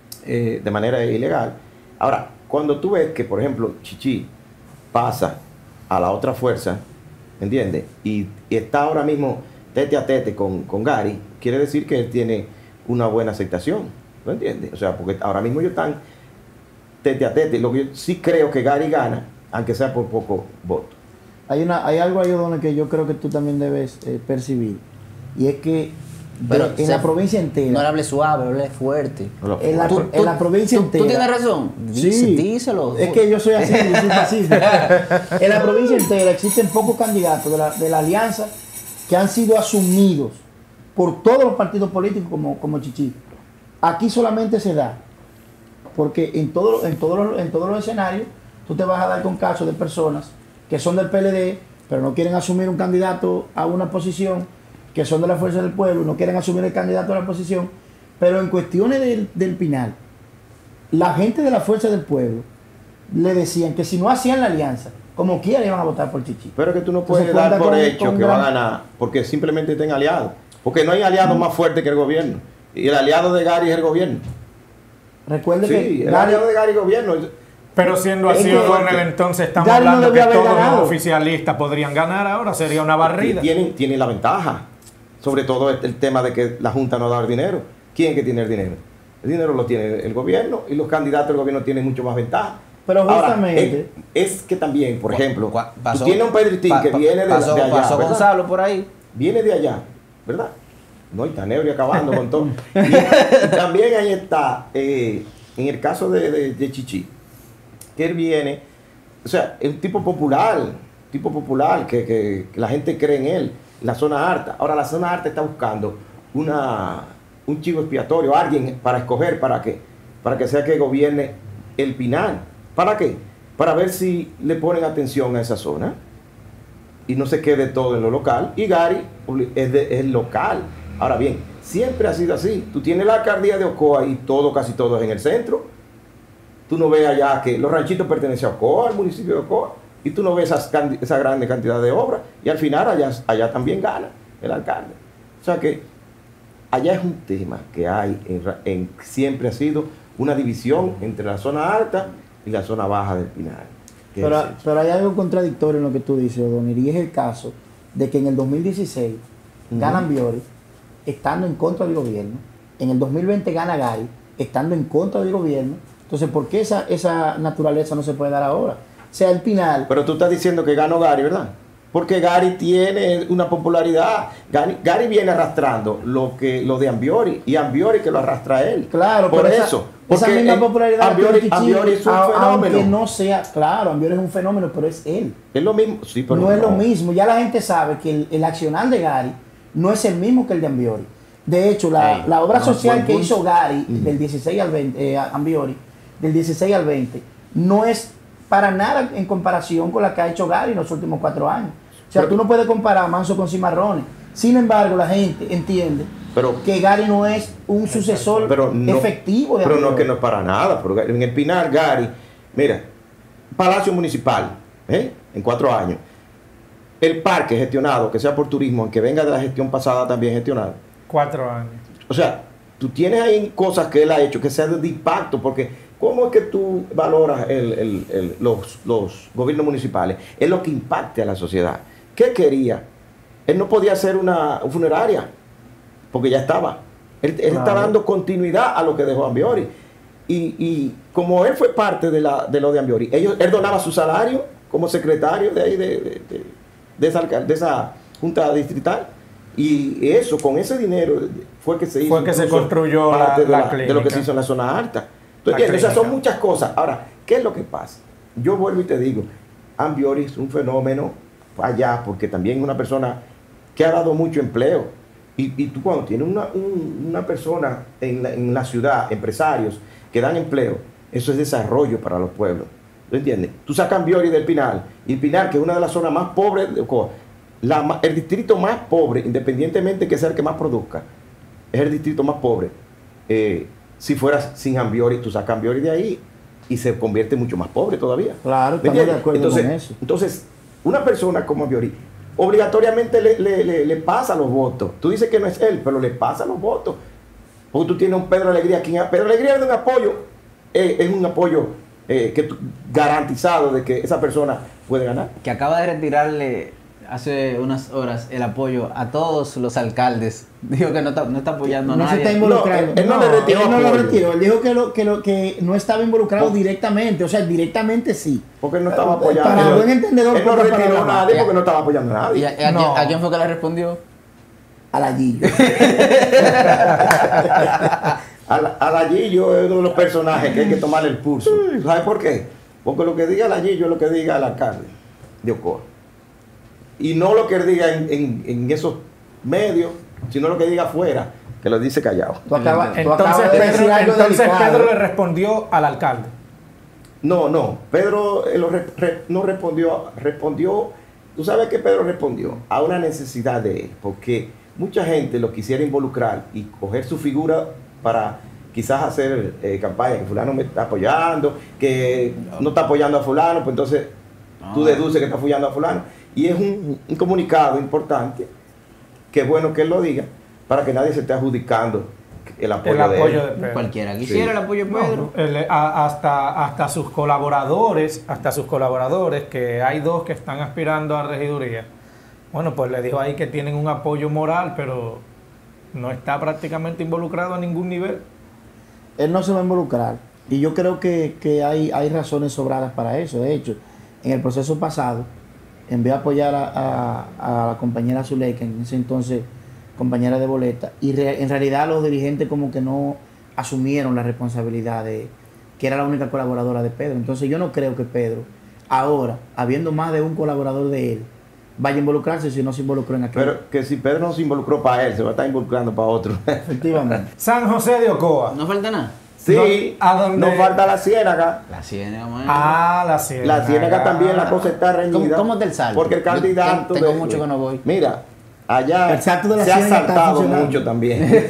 de manera ilegal. Ahora, cuando tú ves que, por ejemplo, Chichi pasa a la otra fuerza, ¿entiendes? Y está ahora mismo tete a tete con Gary, quiere decir que él tiene una buena aceptación, ¿no entiendes? O sea, porque ahora mismo ellos están tete a tete. Lo que yo sí creo que Gary gana, aunque sea por poco voto. Hay algo ahí, O'Donnell, que yo creo que tú también debes percibir. Y es que en la provincia entera. No le hable suave, hable fuerte. En la provincia entera. ¿Tú tienes razón? Sí. Díselo. Es que yo soy así, yo soy pacífico. En la provincia entera existen pocos candidatos de la alianza que han sido asumidos por todos los partidos políticos como Chichi. Aquí solamente se da. Porque en todos los escenarios tú te vas a dar con casos de personas que son del PLD, pero no quieren asumir un candidato a una posición, que son de la Fuerza del Pueblo, no quieren asumir el candidato a la posición, pero en cuestiones del Pinal, la gente de la Fuerza del Pueblo le decían que si no hacían la alianza, como quiera iban a votar por Chichi. Pero que tú no puedes dar por hecho que va a ganar, porque simplemente estén aliados. Porque no hay aliado más fuerte que el gobierno. Y el aliado de Gary es el gobierno. Recuerde que el aliado de Gary es el gobierno. Pero siendo así, O'Donnell, entonces estamos Gary hablando no que todos ganado. los oficialistas podrían ganar ahora, sería una barrida. Tiene la ventaja, sobre todo el tema de que la Junta no da el dinero. ¿Quién es que tiene el dinero? El dinero lo tiene el gobierno y los candidatos del gobierno tienen mucho más ventaja. Pero justamente... Ahora, es que también, por ejemplo, pasó, tú tienes un Pedritín que viene de allá, pasó ¿verdad? Gonzalo por ahí. Viene de allá, ¿verdad? No, y tan ebrio acabando con todo. Y también ahí está, en el caso de Chichi, que él viene, o sea, es un tipo popular, que la gente cree en él, la zona alta. Ahora la zona alta está buscando un chivo expiatorio, alguien para escoger, ¿para qué? Para que sea que gobierne el Pinal. ¿Para qué? Para ver si le ponen atención a esa zona y no se quede todo en lo local. Y Gary es local. Ahora bien, siempre ha sido así. Tú tienes la alcaldía de Ocoa y casi todo es en el centro. Tú no ves allá que los ranchitos pertenecen a Ocoa, al municipio de Ocoa, y tú no ves esa grande cantidad de obras. Y al final allá también gana el alcalde. O sea que allá es un tema que hay, siempre ha sido una división entre la zona alta y la zona baja del Pinal. Pero hay algo contradictorio en lo que tú dices, O'Donnell, y es el caso de que en el 2016 gana Ambiori estando en contra del gobierno, en el 2020 gana Gary estando en contra del gobierno. Entonces, ¿por qué esa naturaleza no se puede dar ahora? O sea, el Pinal... Pero tú estás diciendo que ganó Gary, ¿verdad? Porque Gary tiene una popularidad. Gary viene arrastrando lo de Ambiori, y Ambiori que lo arrastra a él. Claro, por pero eso. Esa misma popularidad Ambiori es un fenómeno. Aunque no sea, claro, Ambiori es un fenómeno, pero es él. Es lo mismo, sí, pero no es lo mismo. Ya la gente sabe que el accionar de Gary no es el mismo que el de Ambiori. De hecho, la obra social que hizo Gary del 16 al 20, Ambiori, del 16 al 20, no es para nada en comparación con la que ha hecho Gary en los últimos 4 años. O sea, tú no puedes comparar Manso con Cimarrones. Sin embargo, la gente entiende que Gary no es un sucesor efectivo de Ambiori. Pero no, que no es para nada. Pero en el Pinar, Gary, mira, Palacio Municipal, en 4 años. El parque gestionado, que sea por turismo, aunque venga de la gestión pasada también gestionado. 4 años. O sea, tú tienes ahí cosas que él ha hecho que sean de impacto, porque ¿cómo es que tú valoras los gobiernos municipales? Es lo que impacte a la sociedad. ¿Qué quería? Él no podía hacer una funeraria, porque ya estaba. Él está dando continuidad a lo que dejó Ambiori. Y como él fue parte de lo de Ambiori, él donaba su salario como secretario de ahí de esa junta distrital. Y eso, con ese dinero, fue que se construyó la clínica. De lo que se hizo en la zona alta. ¿Tú entiendes? O sea, son muchas cosas. Ahora, ¿qué es lo que pasa? Yo vuelvo y te digo, Ambiori es un fenómeno allá, porque también es una persona que ha dado mucho empleo. Y tú cuando tienes una persona en la ciudad, empresarios que dan empleo, eso es desarrollo para los pueblos. ¿Tú entiendes? Tú sacas Ambiori del Pinal, y el Pinal, que es una de las zonas más pobres de Ocoa, el distrito más pobre, independientemente que sea el que más produzca, es el distrito más pobre. Si fueras sin Ambiori, tú sacas Ambiori de ahí y se convierte mucho más pobre todavía. Claro, ¿Me estamos de entiendes? acuerdo con eso. Entonces, una persona como Ambiori obligatoriamente le pasa los votos. Tú dices que no es él, pero le pasa los votos. Porque tú tienes un Pedro Alegría. Pedro Alegría es un apoyo, garantizado de que esa persona puede ganar. Que acaba de retirarle hace unas horas el apoyo a todos los alcaldes. Dijo que no está apoyando a No se nadie. está involucrando. Él no le retiró él no lo apoyo. retiró. Él dijo que no estaba involucrado directamente. O sea, directamente sí. Porque él no estaba apoyando. Para buen entendedor, él no pocas retiró a palabras. nadie porque no estaba apoyando a ¿Y nadie. a quién fue que le respondió? A la Gillo. Alayillo es uno de los personajes que hay que tomarle el pulso. ¿Sabes por qué? Porque lo que diga Alayillo es lo que diga el alcalde de Ocoa. Y no lo que él diga en esos medios, sino lo que diga afuera, que lo dice callado. Tú acabas Entonces, de decir algo delicado. Pedro le respondió al alcalde. No, Pedro no respondió, tú sabes que Pedro respondió a una necesidad de él, porque mucha gente lo quisiera involucrar y coger su figura para quizás hacer campaña, que fulano me está apoyando, que no está apoyando a fulano, pues entonces tú deduces que está apoyando a fulano. Y es un comunicado importante, que es bueno que él lo diga, para que nadie se esté adjudicando el apoyo de él. de Pedro. Cualquiera quisiera el apoyo de Pedro. Hasta sus colaboradores, que hay 2 que están aspirando a regiduría. Bueno, pues le dijo ahí que tienen un apoyo moral, pero no está prácticamente involucrado a ningún nivel. Él no se va a involucrar. Y yo creo que hay razones sobradas para eso. De hecho, en el proceso pasado, en vez de apoyar a la compañera Zuleika, en ese entonces compañera de boleta, y en realidad los dirigentes como que no asumieron la responsabilidad de que era la única colaboradora de Pedro. Entonces yo no creo que Pedro, ahora, habiendo más de un colaborador de él, vaya a involucrarse si no se involucró en aquel. Pero que si Pedro no se involucró para él, se va a estar involucrando para otro. Efectivamente. San José de Ocoa. No falta nada. Sí, ¿a dónde? no falta la Ciénaga. La Ciénaga, man. La Ciénaga. La Ciénaga también la cosa está reñida. ¿Cómo es del salto? Porque el candidato... Tengo mucho que no voy. Mira, allá El salto de la se ha Ciénaga está saltado funcionando. mucho también.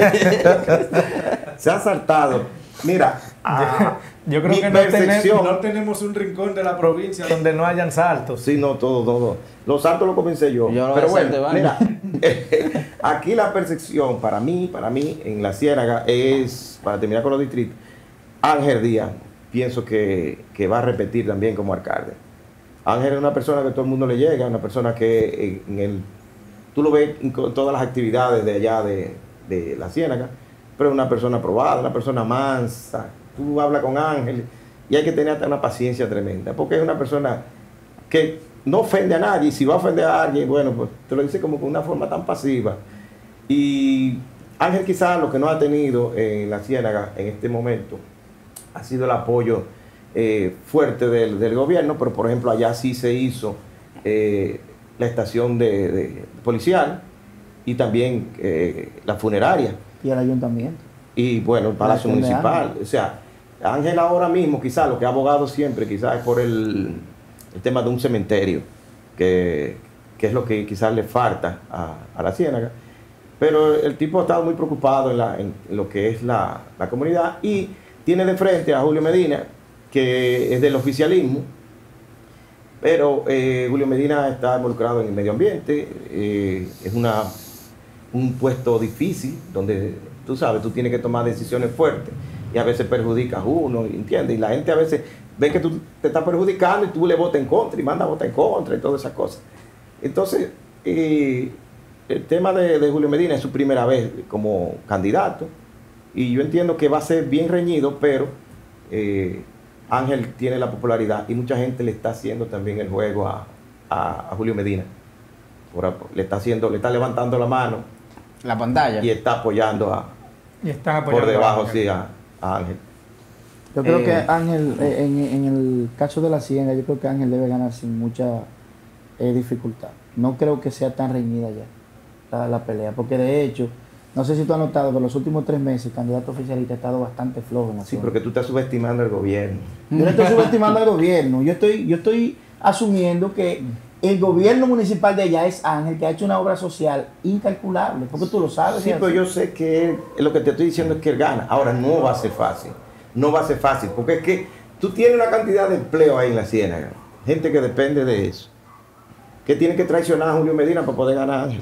Se ha saltado. Mira, Yo creo mi que percepción- no tenemos un rincón de la provincia donde no hayan saltos. sí, no, todo. Los saltos los comencé yo. Yo lo Pero voy a hacer bueno, de mira, baño. aquí la percepción para mí, en la Ciénaga es, para terminar con los distritos, Ángel Díaz, pienso que va a repetir también como alcalde. Ángel es una persona que todo el mundo le llega, una persona que tú lo ves en todas las actividades de allá de la Ciénaga, pero es una persona aprobada, una persona mansa. Tú hablas con Ángel y hay que tener hasta una paciencia tremenda, porque es una persona que no ofende a nadie, y si va a ofender a alguien, bueno, pues te lo dice como con una forma tan pasiva. Y Ángel quizás lo que no ha tenido en la Ciénaga en este momento ha sido el apoyo fuerte del gobierno, pero por ejemplo allá sí se hizo la estación de policial y también la funeraria Y el ayuntamiento. y bueno el Palacio La estación de Municipal. Ángel. O sea, Ángel ahora mismo quizás lo que ha abogado siempre quizás es por el tema de un cementerio, que es lo que quizás le falta a la Ciénaga. Pero el tipo ha estado muy preocupado en lo que es la comunidad y tiene de frente a Julio Medina, que es del oficialismo, pero Julio Medina está involucrado en el medio ambiente, es un puesto difícil donde tú sabes, tú tienes que tomar decisiones fuertes y a veces perjudicas a uno, ¿entiendes? Y la gente a veces ve que tú te estás perjudicando y tú le votas en contra y manda a votar en contra y todas esas cosas. Entonces, el tema de Julio Medina es su primera vez como candidato y yo entiendo que va a ser bien reñido, pero Ángel tiene la popularidad y mucha gente le está haciendo también el juego a Julio Medina. Le está levantando la mano La pantalla. y está apoyando Y están apoyando por debajo a Ángel. sí, a Ángel. Yo creo que Ángel, en el caso de la Ciénaga, yo creo que Ángel debe ganar sin mucha dificultad. No creo que sea tan reñida ya la pelea, porque de hecho, no sé si tú has notado, que los últimos 3 meses el candidato oficialista ha estado bastante flojo en la Sí, zona. porque tú estás subestimando al gobierno. Yo no estoy subestimando al gobierno, yo estoy asumiendo que el gobierno municipal de allá es Ángel, que ha hecho una obra social incalculable, porque tú lo sabes. Sí, ¿sí? pero yo sé que lo que te estoy diciendo es que él gana. Ahora, no va a ser fácil. No va a ser fácil, porque es que tú tienes una cantidad de empleo ahí en la Ciénaga. Gente que depende de eso. Que tiene que traicionar a Julio Medina para poder ganar a Ángel.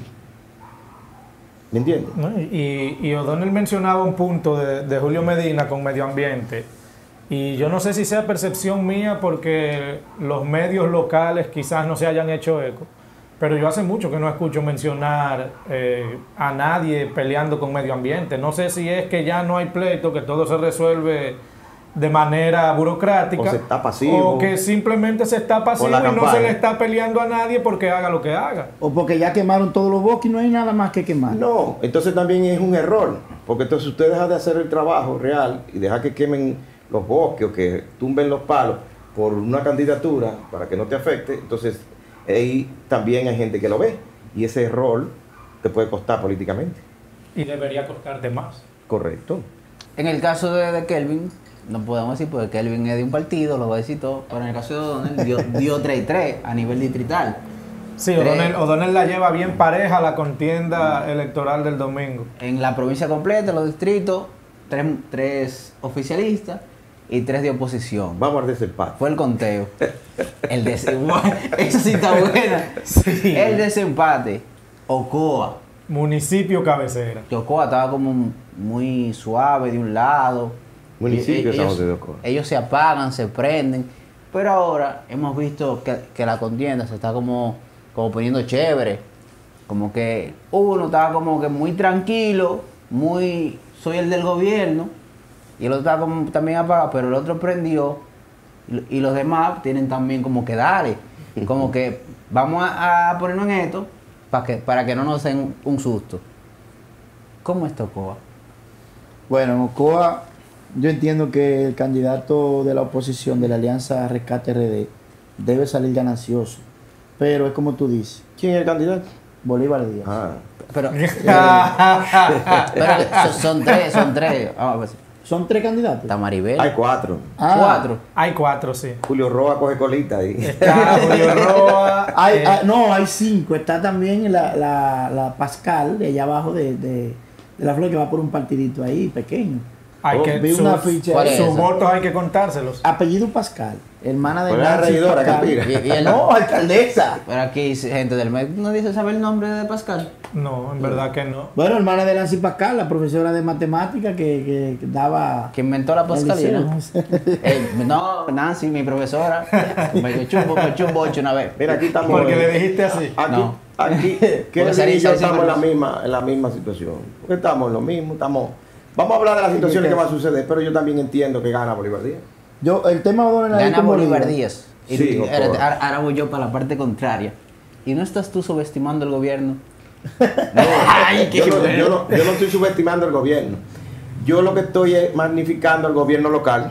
¿Me entiendes? ¿No? Y O'Donnell mencionaba un punto de Julio Medina con medio ambiente. Y yo no sé si sea percepción mía porque los medios locales quizás no se hayan hecho eco. Pero yo hace mucho que no escucho mencionar a nadie peleando con medio ambiente. No sé si es que ya no hay pleito, que todo se resuelve de manera burocrática. O se está pasivo. O que simplemente se está pasivo la y no campaña. se le está peleando a nadie porque haga lo que haga. O porque ya quemaron todos los bosques y no hay nada más que quemar. No, entonces también es un error. Porque entonces usted deja de hacer el trabajo real y deja que quemen los bosques o que tumben los palos por una candidatura para que no te afecte. Entonces ahí también hay gente que lo ve. Y ese error te puede costar políticamente. Y debería costarte más. Correcto. En el caso de Kelvin, no podemos decir porque Kelvin es de un partido, lo voy a decir todo, pero en el caso de O'Donnell dio 3 y 3 a nivel distrital. Sí, Tres. O'Donnell la lleva bien pareja la contienda electoral del domingo. En la provincia completa, los distritos, 3 oficialistas y 3 de oposición. Vamos al desempate. Fue el conteo. El desempate. Eso sí está buena. Sí. El desempate. Ocoa. Municipio cabecera. Que Ocoa estaba como muy suave de un lado. Municipio Y- San ellos- José de Ocoa. Ellos se apagan, se prenden. Pero ahora hemos visto que la contienda se está como poniendo chévere. Como que uno estaba como que muy tranquilo, muy soy el del gobierno. Y el otro estaba como también apagado, pero el otro prendió. Y los demás tienen también como que dale. Como que vamos a ponernos en esto para que no nos den un susto. ¿Cómo está Ocoa? Bueno, en Ocoa, yo entiendo que el candidato de la oposición de la Alianza Rescate RD debe salir ganancioso. Pero es como tú dices, ¿Quién es el candidato? Bolívar Díaz. Ah, Pero, son tres. Vamos a ver. ¿Son 3 candidatos? Está Maribel. hay 4. Ah. 4. Hay 4, sí. Julio Roa coge colita ahí. Está Julio Roa. No, hay 5. Está también la Pascal, de allá abajo de la Flor, que va por un partidito ahí, pequeño. Hay que, Vi una ficha ¿Cuál ahí. es sus esa? votos hay que contárselos. Apellido Pascal, hermana de Pues la Nancy regidora, Pascal. Campira. Y el- No, alcaldesa. Pero aquí gente del medio no dice saber el nombre de Pascal. No, en verdad que no. Bueno, hermana de Nancy Pascal, la profesora de matemática que daba... Que inventó la Pascalina. el No, Nancy, mi profesora. Me echó un boche una vez. Mira, aquí estamos. Porque le dijiste así. Aquí, No. aquí, Porque Kelvin sería- y yo sería estamos siempre en la misma situación. Porque estamos en lo mismo, Vamos a hablar de las situaciones que van a suceder, pero yo también entiendo que gana Bolívar Díaz. El tema de O'Donnell ahí Gana con Bolívar Díaz. Y Sí, ahora voy yo para la parte contraria. ¿Y no estás tú subestimando el gobierno? Ay, yo no estoy subestimando el gobierno. Yo lo que estoy es magnificando al gobierno local.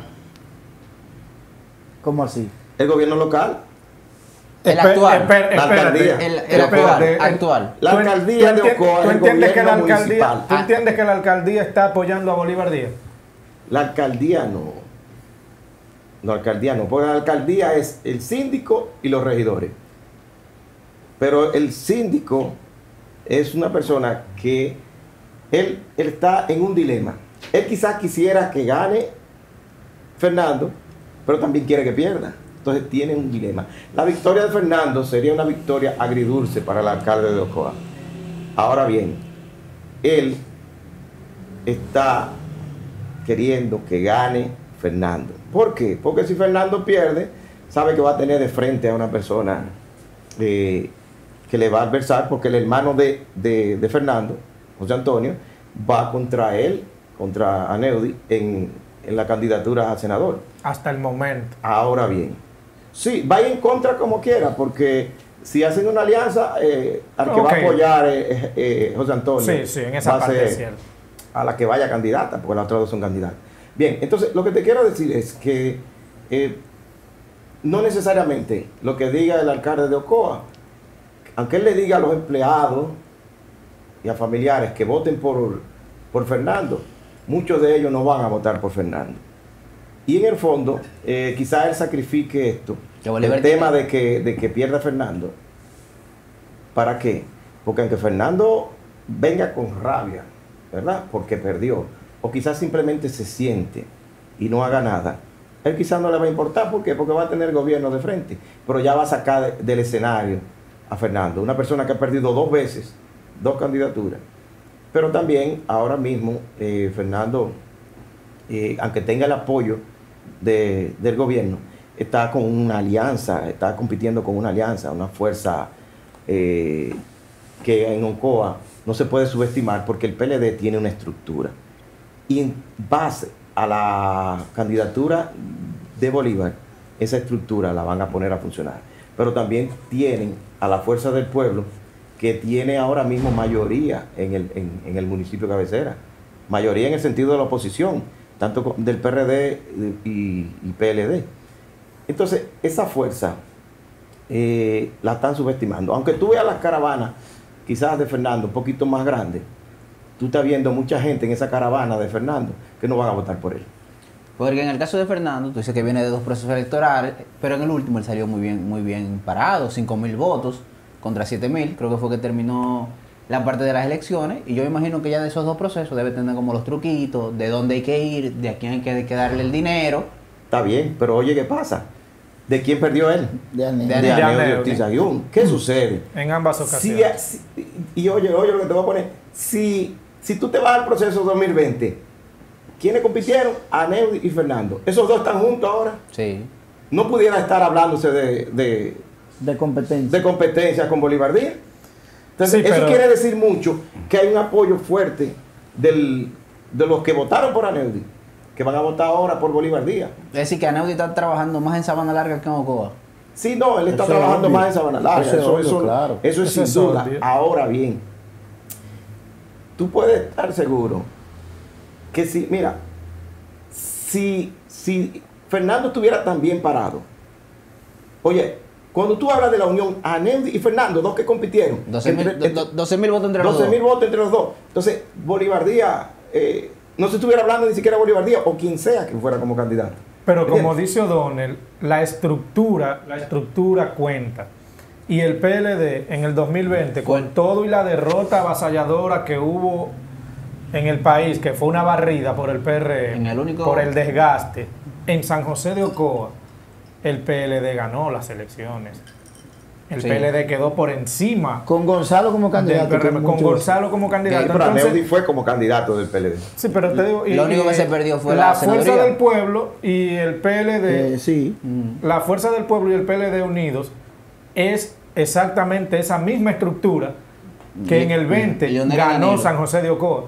¿Cómo así? El gobierno local. El actual. La alcaldía. El actual. La alcaldía de Ocoa ¿Tú es el entiendes que la gobierno alcaldía, municipal. ¿tú entiendes que la alcaldía está apoyando a Bolívar Díaz? La alcaldía no. La alcaldía no, porque la alcaldía es el síndico y los regidores. Pero el síndico es una persona que él está en un dilema. Él quizás quisiera que gane Fernando, pero también quiere que pierda. Entonces tiene un dilema. La victoria de Fernando sería una victoria agridulce para el alcalde de Ocoa. Ahora bien, él está queriendo que gane Fernando. ¿Por qué? Porque si Fernando pierde, sabe que va a tener de frente a una persona que le va a adversar, porque el hermano de Fernando, José Antonio, va contra él, contra Aneudi, en la candidatura a senador. Hasta el momento. Ahora bien, sí, va a ir en contra como quiera, porque si hacen una alianza, al que va a Ok. apoyar José Antonio, Sí, en esa va a parte ser es cierto. a la que vaya candidata, porque las otras dos son candidatas. Bien, entonces lo que te quiero decir es que no necesariamente lo que diga el alcalde de Ocoa, aunque él le diga a los empleados y a familiares que voten por Fernando, muchos de ellos no van a votar por Fernando. Y en el fondo, quizás él sacrifique esto, Que Bolívar el tema de que pierda Fernando, ¿Para qué? Porque aunque Fernando venga con rabia, ¿verdad? Porque perdió, o quizás simplemente se siente y no haga nada, él quizás no le va a importar. ¿Por qué? Porque va a tener gobierno de frente, pero ya va a sacar del escenario a Fernando, una persona que ha perdido 2 veces, 2 candidaturas. Pero también ahora mismo Fernando, aunque tenga el apoyo del gobierno, está con una alianza, está compitiendo con una alianza, una fuerza que en Ocoa no se puede subestimar, porque el PLD tiene una estructura. Y en base a la candidatura de Bolívar, esa estructura la van a poner a funcionar. Pero también tienen a la Fuerza del Pueblo, que tiene ahora mismo mayoría en el municipio cabecera. Mayoría en el sentido de la oposición, tanto del PRD y PLD. Entonces, esa fuerza la están subestimando. Aunque tú veas las caravanas, quizás de Fernando, un poquito más grandes, tú estás viendo mucha gente en esa caravana de Fernando que no van a votar por él. Porque en el caso de Fernando, tú dices que viene de 2 procesos electorales, pero en el último él salió muy bien parado, 5.000 votos contra 7.000, creo que fue que terminó la parte de las elecciones, y yo imagino que ya de esos 2 procesos debe tener como los truquitos, de dónde hay que ir, de a quién hay que darle el dinero. Está bien, pero oye, ¿qué pasa? ¿De quién perdió él? De Anel. De De Aneo de Aneo. Ortiz Ayun. ¿Qué sucede? En ambas ocasiones. Y oye lo que te voy a poner. Si tú te vas al proceso 2020, ¿quiénes compitieron? Aneo y Fernando. Esos 2 están juntos ahora. Sí. No pudiera estar hablándose de competencia. competencia con Bolívar Díaz. Entonces, Sí, eso pero- quiere decir mucho que hay un apoyo fuerte de los que votaron por Aneudi, que van a votar ahora por Bolívar Díaz. Es decir, que Anaudi está trabajando más en Sabana Larga que en Ocoa. Sí, no, él está Eso es trabajando obvio. más en Sabana Larga. Eso es obvio, claro. Eso es Eso sin es duda. obvio. Ahora bien, tú puedes estar seguro que si Fernando estuviera tan bien parado, oye, cuando tú hablas de la unión, Aneudi y Fernando, 2 que compitieron, 12.000 votos entre los 12.000 dos. votos entre los 2. Entonces, Bolívar Díaz, no se estuviera hablando ni siquiera de Bolívar Díaz, o quien sea que fuera como candidato. Pero como ¿Entiendes? dice O'Donnell, la estructura cuenta. Y el PLD en el 2020, con todo y la derrota avasalladora que hubo en el país, que fue una barrida por el PRM, En el único- por el desgaste, en San José de Ocoa, el PLD ganó las elecciones. El Sí. PLD quedó por encima Con Gonzalo como del candidato. PRM, con Gonzalo como candidato. Pero Entonces, Aneudi fue como candidato del PLD. sí, pero te digo, Lo único que se perdió fue la la Fuerza senaduría. del Pueblo y el PLD. Sí. La Fuerza del Pueblo y el PLD unidos es exactamente esa misma estructura que en el 20 Leonel ganó Danilo. San José de Ocoa.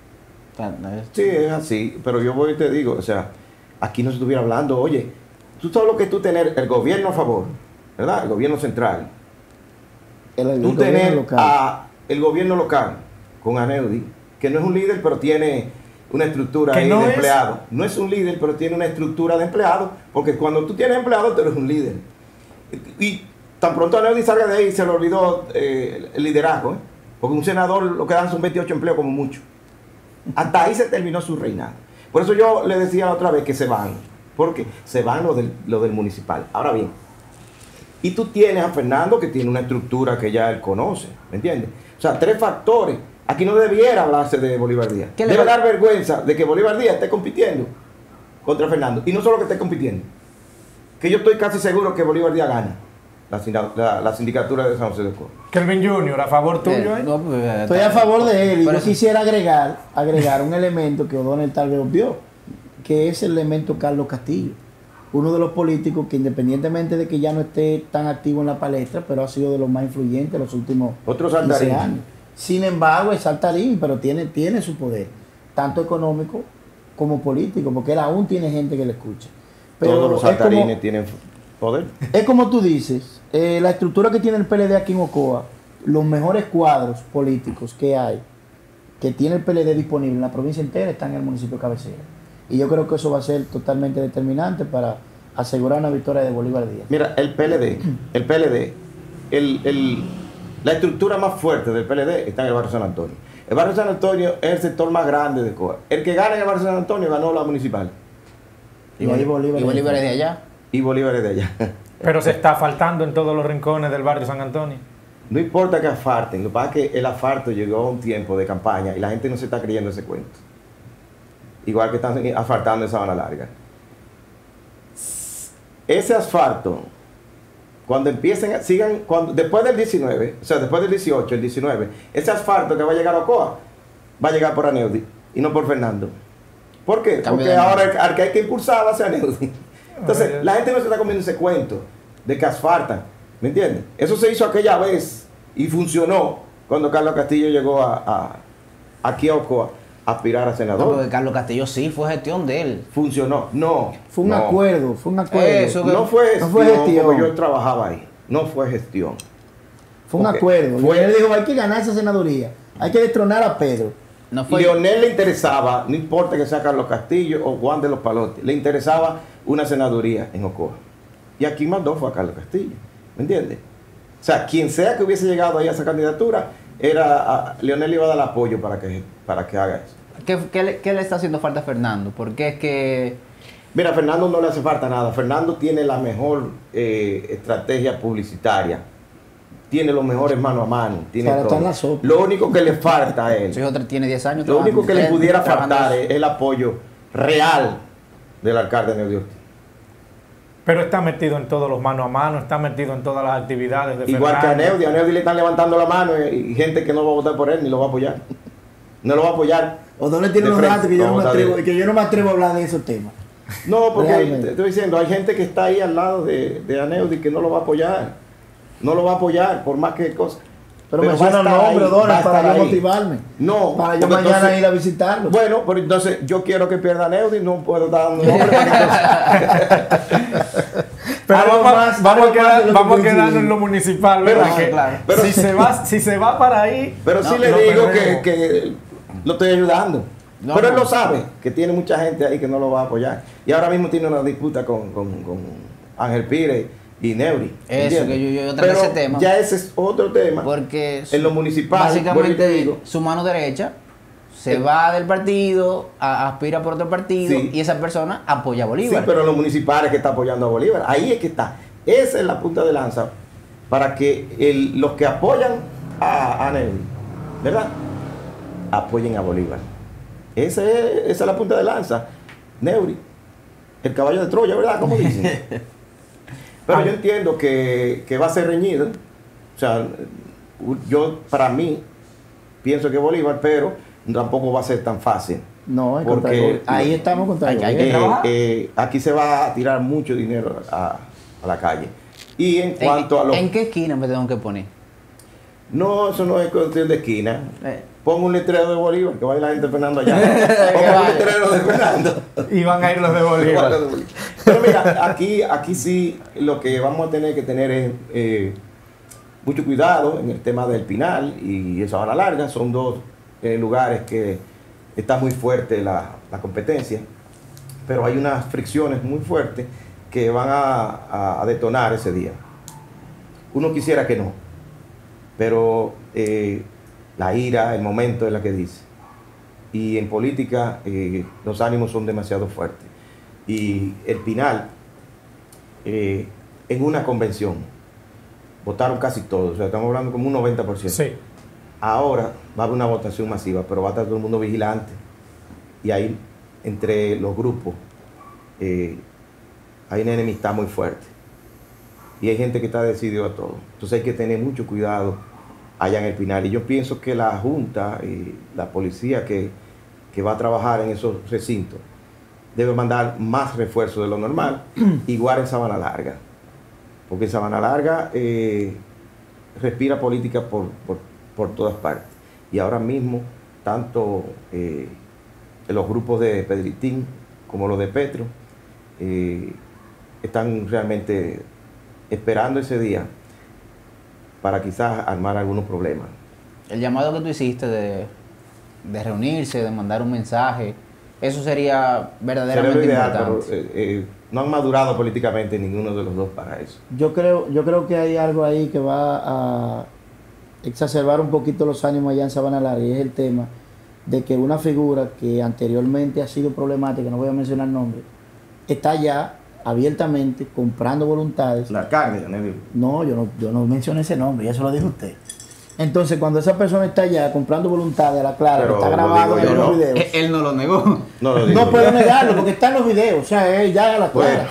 Sí, es así, pero yo voy y te digo, o sea, aquí no se estuviera hablando, oye, tú sabes lo que tú tener el gobierno a favor, ¿verdad? El gobierno central. El Tú gobierno tener local. a el gobierno local con Aneudi, que no es un líder, pero tiene una estructura Que ahí no de es- empleados. No es un líder, pero tiene una estructura de empleados, porque cuando tú tienes empleados, tú eres un líder. Y tan pronto Aneudi salga de ahí, se le olvidó el liderazgo, ¿eh? Porque un senador lo que dan son 28 empleos como mucho. Hasta ahí se terminó su reinado. Por eso yo le decía la otra vez que se van, porque se van lo del municipal. Ahora bien, y tú tienes a Fernando, que tiene una estructura que ya él conoce, ¿me entiendes? O sea, 3 factores. Aquí no debiera hablarse de Bolívar Díaz. ¿Qué le Debe va- dar vergüenza de que Bolívar Díaz esté compitiendo contra Fernando. Y no solo que esté compitiendo, que yo estoy casi seguro que Bolívar Díaz gana la sindicatura de San José de Ocoa. Kelvin Jr., a favor tuyo, ¿eh? No, pues, Estoy a favor de él y Pero yo eso- quisiera agregar un elemento que O'Donnell tal vez obvió, que es el elemento Carlos Castillo, uno de los políticos que independientemente de que ya no esté tan activo en la palestra, pero ha sido de los más influyentes los últimos Otro 15 saltarín. años. Sin embargo, es saltarín, pero tiene su poder, tanto económico como político, porque él aún tiene gente que le escucha. Pero Todos los es como- saltarines tienen poder. es como tú dices, la estructura que tiene el PLD aquí en Ocoa, los mejores cuadros políticos que hay, que tiene el PLD disponible en la provincia entera, están en el municipio cabecera. Y yo creo que eso va a ser totalmente determinante para asegurar una victoria de Bolívar Díaz. Mira, el PLD, la estructura más fuerte del PLD está en el barrio San Antonio. El barrio San Antonio es el sector más grande de Ocoa. El que gana en el barrio San Antonio ganó la municipal. Y ahí Bolívar, Y Bolívar es de allá. Y Bolívar es de allá. Pero se está faltando en todos los rincones del barrio San Antonio. No importa que asfalten, lo que pasa es que el asfalto llegó a un tiempo de campaña y la gente no se está creyendo ese cuento. Igual que están asfaltando en Sabana Larga. Ese asfalto, cuando empiecen, después del 19, o sea, después del 18, el 19, ese asfalto que va a llegar a Ocoa, va a llegar por Aneudi y no por Fernando. ¿Por qué? Cambio Porque de ahora al que hay que impulsar va a ser Aneudi. Entonces, la gente no se está comiendo ese cuento de que asfaltan, ¿me entiendes? Eso se hizo aquella vez y funcionó cuando Carlos Castillo llegó aquí a Ocoa a aspirar a No, senador. porque Carlos Castillo sí fue gestión de él. Funcionó. No. Fue un no. acuerdo, fue un acuerdo. Eso. No fue gestión, No fue gestión. porque yo trabajaba ahí. No fue gestión. Fue un Ok. acuerdo. Fue- Él dijo, hay que ganar esa senaduría. Hay que destronar a Pedro. No fue. Leonel le interesaba, no importa que sea Carlos Castillo o Juan de los Palotes, le interesaba una senaduría en Ocoa. Y aquí mandó fue a Carlos Castillo. ¿Me entiendes? O sea, quien sea que hubiese llegado ahí a esa candidatura, Leonel le iba a dar apoyo para que haga eso. ¿Qué le está haciendo falta a Fernando? Porque es que. Mira, a Fernando no le hace falta nada. Fernando tiene la mejor estrategia publicitaria. Tiene los mejores mano a mano. Tiene Para todo. estar en la sopa. Lo único que le falta a Su él, hijo tiene 10 años. lo único que le trabajando. pudiera Él trabajando faltar es el apoyo real del alcalde Neudi Ortiz. Pero está metido en todos los mano a mano, está metido en todas las actividades de Igual que a Fernando. Neudi le están levantando la mano y gente que no va a votar por él ni lo va a apoyar. No lo va a apoyar. O no le tiene de los frente, datos que yo, no me vamos a atrevo, ver. que yo no me atrevo a hablar de esos temas. No, porque Realmente. te estoy diciendo, hay gente que está ahí al lado de Aneudi que no lo va a apoyar. No lo va a apoyar por más que cosas. Pero va menciona a el estar nombre, ahí, va a Donald, para estar yo ahí. motivarme. No, Para yo porque mañana entonces- ir a visitarlo. Bueno, pero entonces yo quiero que pierda Neudi, no puedo estar dando nombre para que entonces- Pero Algo más de lo que vamos a coincide. quedarnos en lo municipal, ¿verdad? No, Que claro. Pero- si se va para ahí, Pero sí no, le lo digo perdemos. que lo estoy ayudando. No, pero él no. lo sabe, que tiene mucha gente ahí que no lo va a apoyar. Y ahora mismo tiene una disputa con Ángel Pires y Neuri. Eso, ¿entiendes? que yo traté Pero ese tema. ya ese es otro tema. Porque En lo municipal, vuelvo y te básicamente digo. su mano derecha se va del partido, aspira por otro partido Sí. y esa persona apoya a Sí, Bolívar. pero en los municipales que está apoyando a Bolívar, ahí es que está. Esa es la punta de lanza para que los que apoyan a Neuri, ¿verdad? Apoyen a Bolívar. Esa es la punta de lanza. Neuri, el caballo de Troya, ¿verdad? Como dicen. Pero yo entiendo que va a ser reñido. O sea, yo para mí pienso que Bolívar, pero tampoco va a ser tan fácil. No, en Porque- contra el gol. Ahí estamos contra el Hay gol. que trabajar. Aquí se va a tirar mucho dinero a la calle. Y en cuanto a los... ¿En qué esquina me tengo que poner? No, eso no es cuestión de esquina. Pongo un letrero de Bolívar, que vaya la gente de Fernando allá. Que Pongo un vaya. letrero de Fernando. Y van a ir los de Bolívar. Pero mira, aquí sí lo que vamos a tener que tener es mucho cuidado en el tema del Pinal y el Sabana Larga. Son dos lugares que está muy fuerte la competencia, pero hay unas fricciones muy fuertes que van a detonar ese día. Uno quisiera que no, pero la ira, el momento es la que dice. Y en política los ánimos son demasiado fuertes. Y el Pinal, en una convención, votaron casi todos, o sea, estamos hablando como un 90%. Sí. Ahora va a haber una votación masiva, pero va a estar todo el mundo vigilante. Y ahí, entre los grupos, hay una enemistad muy fuerte. Y hay gente que está decidido a todo. Entonces hay que tener mucho cuidado allá en el Pinal. Y yo pienso que la Junta y la policía que va a trabajar en esos recintos debe mandar más refuerzos de lo normal, igual en Sabana Larga. Porque en Sabana Larga respira política por todas partes. Y ahora mismo, tanto los grupos de Pedritín como los de Petro están realmente esperando ese día para quizás armar algunos problemas. El llamado que tú hiciste de reunirse, de mandar un mensaje, eso sería verdaderamente Sería lo ideal, importante. pero no han madurado políticamente ninguno de los dos para eso. Yo creo que hay algo ahí que va a exacerbar un poquito los ánimos allá en Sabana Larga, y es el tema de que una figura que anteriormente ha sido problemática, no voy a mencionar nombre, está ya abiertamente comprando voluntades. La carne, Aneudi. No, yo no mencioné ese nombre, ya se lo dijo usted. Entonces, cuando esa persona está allá comprando voluntades a la clara, Pero que está lo grabado digo en yo, los ¿no? videos. Él no lo negó. No lo digo No yo. puedo negarlo porque está en los videos, o sea, ya a la clara.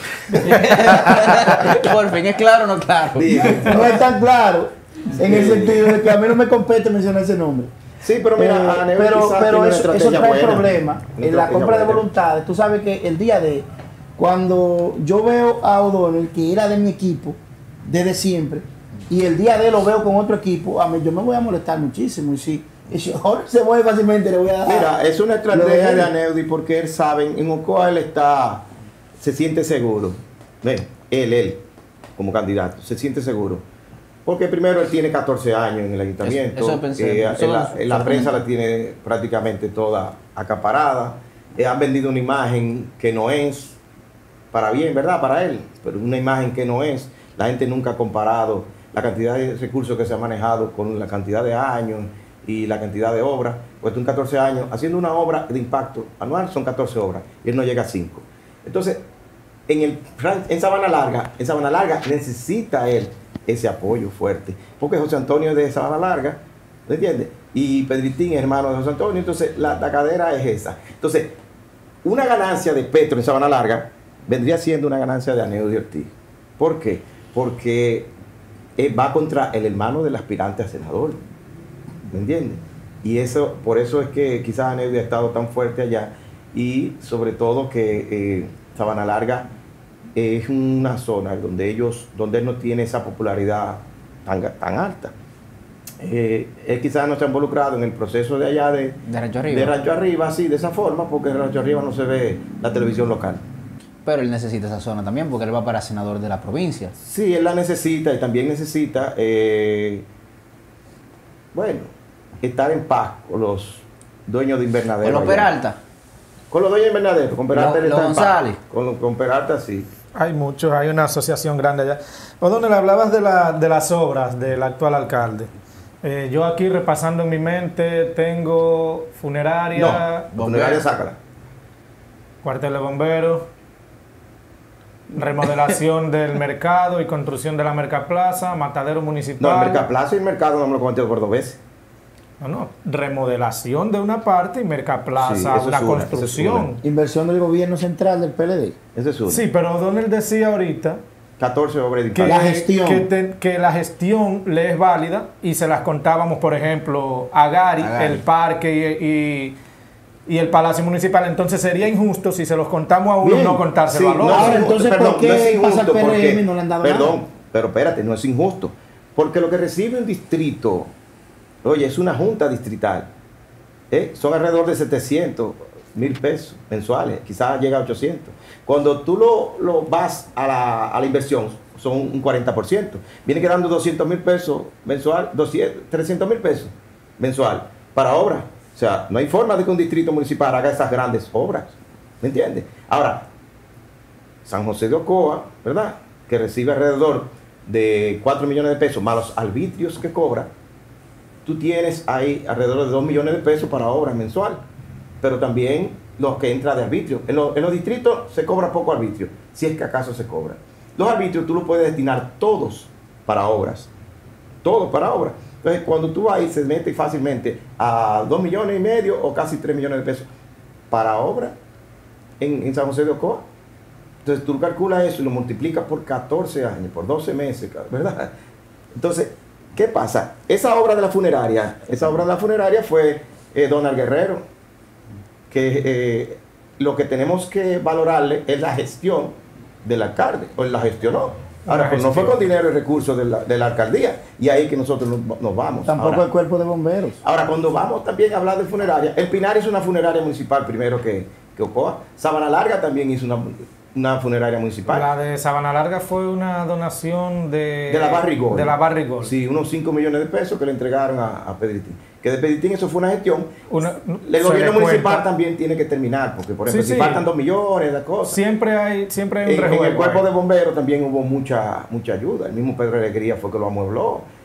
Por fin, ¿es claro o no claro? No es tan claro en el sentido de que a mí no me compete mencionar ese nombre. Sí, pero mira, Aneudi pero quizás tiene una eso estrategia trae buena. problemas Una en la estrategia compra de buena. voluntades. Tú sabes que el día de cuando yo veo a O'Donnell, que era de mi equipo desde siempre, y el día de lo veo con otro equipo, a mí yo me voy a molestar muchísimo. Y si ahora se mueve fácilmente, le voy a dar. Mira, es una lo estrategia él. de Aneudi porque él sabe, en Ocoa él se siente seguro. Ven, él, como candidato, se siente seguro. Porque primero él tiene 14 años en el ayuntamiento. Eso pensé. La prensa la tiene prácticamente toda acaparada. Han vendido una imagen que no es para bien, ¿verdad? Para él, pero una imagen que no es. La gente nunca ha comparado la cantidad de recursos que se ha manejado con la cantidad de años y la cantidad de obras. Pues tú en 14 años, haciendo una obra de impacto anual, son 14 obras, y él no llega a 5. Entonces, en Sabana Larga necesita él ese apoyo fuerte, porque José Antonio es de Sabana Larga, ¿me entiendes? Y Pedritín es hermano de José Antonio, entonces la cadera es esa. Entonces, una ganancia de Petro en Sabana Larga vendría siendo una ganancia de Aneudi Ortiz. ¿Por qué? Porque va contra el hermano del aspirante a senador, ¿me entiendes? Y eso, por eso es que quizás Aneudi ha estado tan fuerte allá, y sobre todo que Sabana Larga es una zona donde él no tiene esa popularidad tan alta. Él quizás no está involucrado en el proceso de allá de Rancho Arriba. De Rancho Arriba, sí, de esa forma, porque en Rancho Arriba no se ve la televisión local. Pero él necesita esa zona también porque él va para senador de la provincia. Sí, él la necesita y también necesita, estar en paz con los dueños de invernadero. Con los allá. Peralta. Con los dueños de invernadero, con Peralta él Los está en paz. González. Con Peralta sí. Hay muchos, hay una asociación grande allá. O'Donnell, hablabas de las obras del actual alcalde. Yo aquí repasando en mi mente tengo funeraria, No, funeraria sácala. cuartel de bomberos, remodelación del mercado y construcción de la Mercaplaza, matadero municipal. No, el Mercaplaza y el mercado no me lo comenté por 2 veces. No, remodelación de una parte y Mercaplaza, Sí, eso una es una, eso es construcción. Inversión del gobierno central del PLD. Ese es uno. Sí, pero O'Donnell decía ahorita 14 obras de que La gestión. que la gestión le es válida y se las contábamos, por ejemplo, a Gary, el parque y el Palacio Municipal. Entonces sería injusto si se los contamos a uno Bien. no contárselo Sí, al no, otro. Ahora, es injusto, entonces, ¿por qué no es pasa el injusto? PRM y no le han dado Perdón, nada? pero espérate, no es injusto. Porque lo que recibe un distrito, oye, es una junta distrital. Son alrededor de 700,000 pesos mensuales, quizás llega a 800. Cuando tú lo vas a la inversión, son un 40%. Viene quedando 200,000 pesos mensual, 300,000 pesos mensual para obras. O sea, no hay forma de que un distrito municipal haga esas grandes obras. ¿Me entiendes? Ahora, San José de Ocoa, ¿verdad? Que recibe alrededor de 4 millones de pesos más los arbitrios que cobra. Tú tienes ahí alrededor de 2 millones de pesos para obras mensual, pero también los que entra de arbitrio. En los distritos se cobra poco arbitrio, si es que acaso se cobra. Los arbitrios tú los puedes destinar todos para obras, todos para obras. Entonces, cuando tú vas ahí, se mete fácilmente a 2,5 millones o casi 3 millones de pesos para obra en San José de Ocoa. Entonces, tú calculas eso y lo multiplicas por 14 años, por 12 meses, ¿verdad? Entonces, ¿qué pasa? Esa obra de la funeraria fue Donald Guerrero, que lo que tenemos que valorarle es la gestión del alcalde, o él la gestionó. Ahora, pues no fue con dinero y recursos de la alcaldía, y ahí que nosotros nos vamos. Tampoco Ahora, el cuerpo de bomberos. ahora, cuando vamos también a hablar de funeraria, el Pinar es una funeraria municipal primero que Ocoa. Sabana Larga también hizo una funeraria municipal. La de Sabana Larga fue una donación de la Barrigol. De la Barrigol. Sí, unos 5 millones de pesos que le entregaron a Pedritín. Que de Pedritín eso fue una gestión. El se gobierno le municipal cuenta. también tiene que terminar, porque por ejemplo, Sí, si sí. faltan 2 millones de cosas. Siempre hay un En el rejuego cuerpo ahí. de bomberos también hubo mucha ayuda. El mismo Pedro Alegría fue que lo amuebló.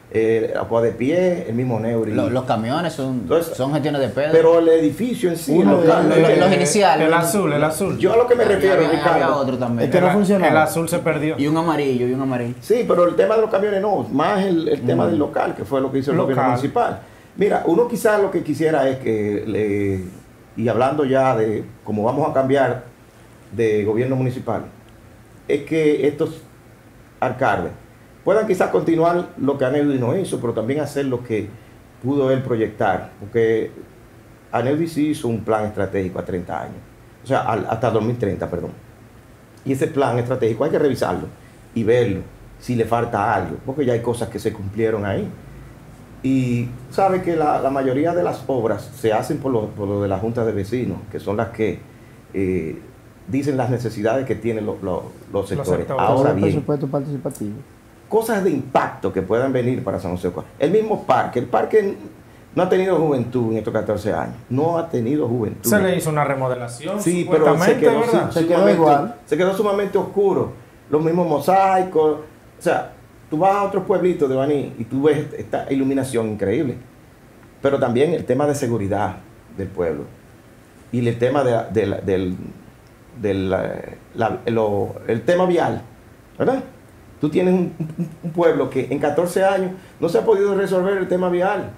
Ocoa de Pie, el mismo Neuri. Los camiones son, Entonces, son gestiones de Pedro. Pero el edificio en sí, Uno de los iniciales. El azul, el azul. yo a lo que me refiero, Había Ricardo. otro también. Es que no funcionaba. El azul se perdió. Y un amarillo, y un amarillo. Sí, pero el tema de los camiones no, más el tema del local, que fue lo que hizo el gobierno Local. municipal. Mira, uno quizás lo que quisiera es que, y hablando ya de cómo vamos a cambiar de gobierno municipal, es que estos alcaldes puedan quizás continuar lo que Aneudi no hizo, pero también hacer lo que pudo él proyectar, porque Aneudi sí hizo un plan estratégico a 30 años, o sea, hasta 2030, perdón. Y ese plan estratégico hay que revisarlo y verlo, si le falta algo, porque ya hay cosas que se cumplieron ahí. Y sabe que la mayoría de las obras se hacen por lo de la Junta de Vecinos, que son las que dicen las necesidades que tienen los sectores. sectores. Ahora el bien, presupuesto participativo. cosas de impacto que puedan venir para San José de Ocoa. El mismo parque, el parque no ha tenido juventud en estos 14 años, no ha tenido juventud. Se le hizo una remodelación, Sí, pero se supuestamente, quedó, ¿verdad? Se quedó igual. Se quedó sumamente oscuro. Los mismos mosaicos. O sea, tú vas a otros pueblitos de Baní y tú ves esta iluminación increíble. Pero también el tema de seguridad del pueblo. Y el tema el tema vial. ¿Verdad? Tú tienes un pueblo que en 14 años no se ha podido resolver el tema vial.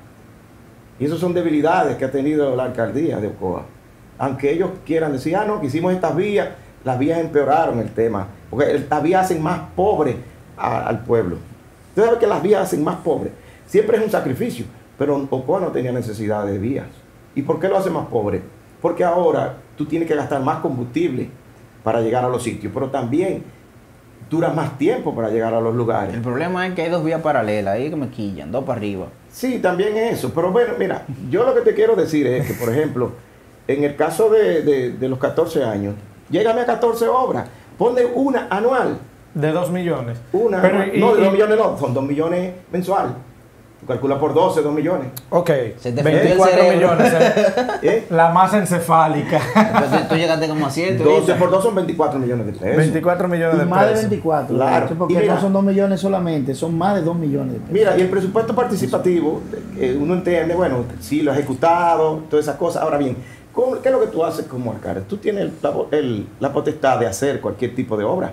Y esas son debilidades que ha tenido la alcaldía de Ocoa. Aunque ellos quieran decir, no, que hicimos estas vías, las vías empeoraron el tema. Porque las vías hacen más pobre al pueblo. Usted sabe que las vías hacen más pobre. Siempre es un sacrificio. Pero Ocoa no tenía necesidad de vías. ¿Y por qué lo hace más pobre? Porque ahora tú tienes que gastar más combustible para llegar a los sitios. Pero también dura más tiempo para llegar a los lugares. El problema es que hay dos vías paralelas ahí que me quillan, dos para arriba. Sí, también eso. Pero bueno, mira, yo lo que te quiero decir es que, por ejemplo, en el caso de los 14 años, llégame a 14 obras, ponle una anual. De 2 millones. Una Pero, anual. No, de 2 millones no, son 2 millones mensual. Tú calculas por 12, 2 millones. Ok, Se te fundió el 24 cerebro. millones. ¿Eh? La masa encefálica. Entonces tú llegaste como a 7. 12 por 2 son 24 millones de pesos. 24 millones Y de más de pesos. 24. Claro. Sí, porque Y mira, no son 2 millones solamente, son más de 2 millones de pesos. Mira, y el presupuesto participativo, uno entiende, bueno, sí lo ha ejecutado, todas esas cosas. Ahora bien, ¿qué es lo que tú haces como alcalde? Tú tienes la potestad de hacer cualquier tipo de obra.